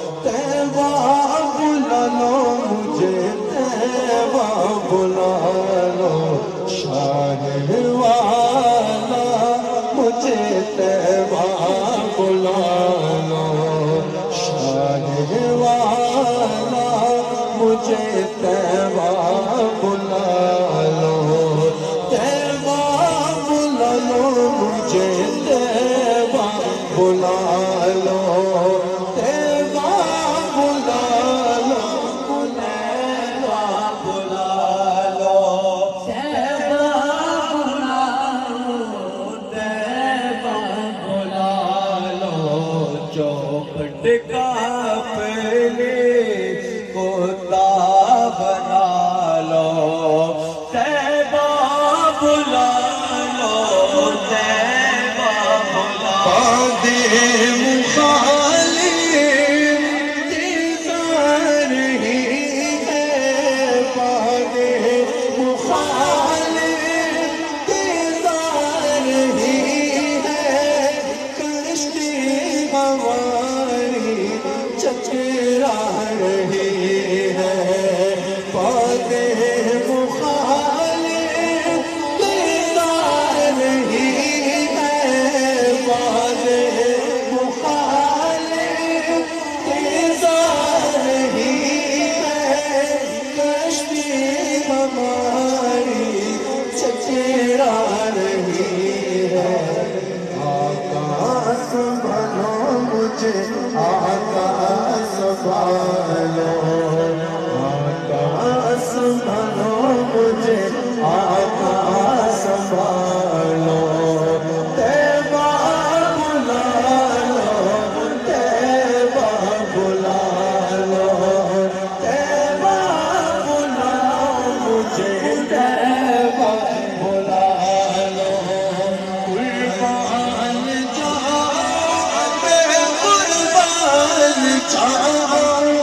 Speaker 2: بلا لو شاہ والا مجھے طیبہ بلا لو شاہ والا مجھے طیبہ بلا لو طیبہ بلا لو مجھے طیبہ بلا لو طیبہ بلا لو طیبہ بلا لو طیبہ بلا لو طیبہ بلا لو چوکھٹ کا پہلے کوتا بنا لو طیبہ بلا لو طیبہ بلا باندے مخالف دیدار ہی ہے باندے مخالف دیدار ہی ہے کشتی ہماری چچرا رہی ہے باندے مخالف دیدار ہی ہے باندے مخالف دیدار ہی ہے کشتی ہماری چچرا رہی ہے آقا سنبھالو مجھے آقا سنبھالو آقا سنبھالو مجھے آقا سنبھالو طیبہ بلا لو طیبہ بلا لو طیبہ بلا مجھے طیبہ بلا لو قربان جاؤ میں قربان جاؤ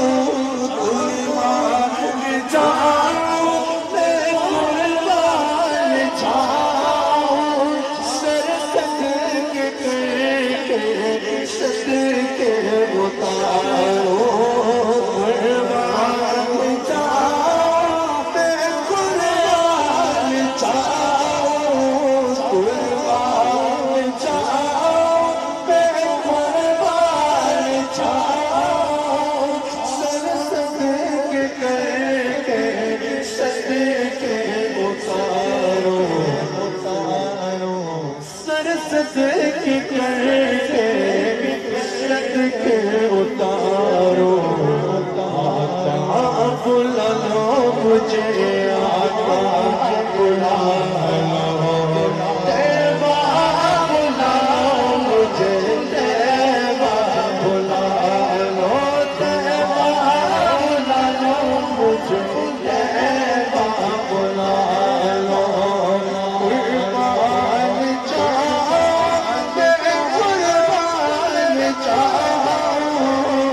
Speaker 2: قربان جاؤ میں قربان جاؤ سر صدقے کے صدقے اتارو قربان جاؤ میں قربان جاؤ قربان جاؤ میں قربان جاؤ سر صدقے کے صدقے اتارو اتارو سر صدقے کے صدقے اتارو آقا بلا لو مجھے آقا بلا لو طیبہ بلا مجھے طیبہ بلا لو طیبہ بلا لو مجھے طیبہ بلا لو قربان جاؤ میں قربان جاؤ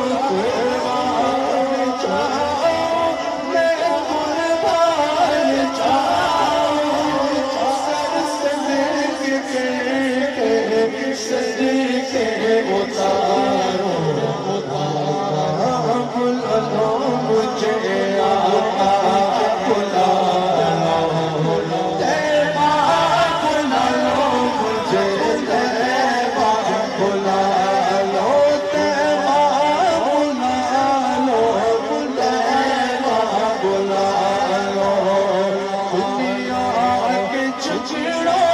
Speaker 2: قربان جاؤ میں قربان جاؤ سر صدقے کے صدقے اتارو آقا بلا لو مجھے آقا بلا لو طیبہ بلا لو مجھے طیبہ بلا لو طیبہ بلا لو طیبہ بلا لو دنیا کے چھچڑوں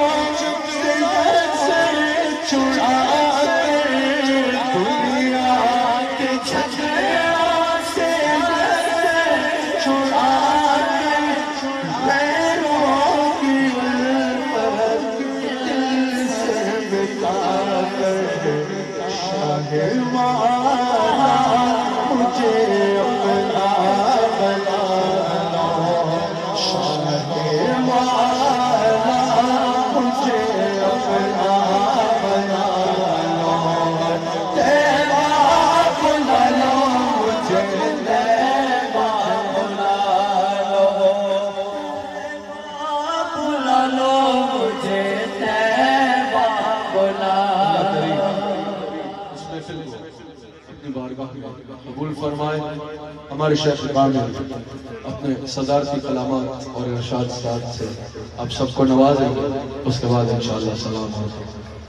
Speaker 2: سے چھڑا کر دنیا کے چھچڑوں سے چھڑا کر غیروں کی الفت دل سے مٹا کر شاہ والا مجھے اپنا بنا لو شاہ والا مجھے اپنا بنا قبول فرمائیں. ہمارے شیخ کامل اپنے صدارتی کلامات اور ارشاد ساتھ سے آپ سب کو نوازیں گے. اس کے بعد انشاءاللہ سلام ہوگا.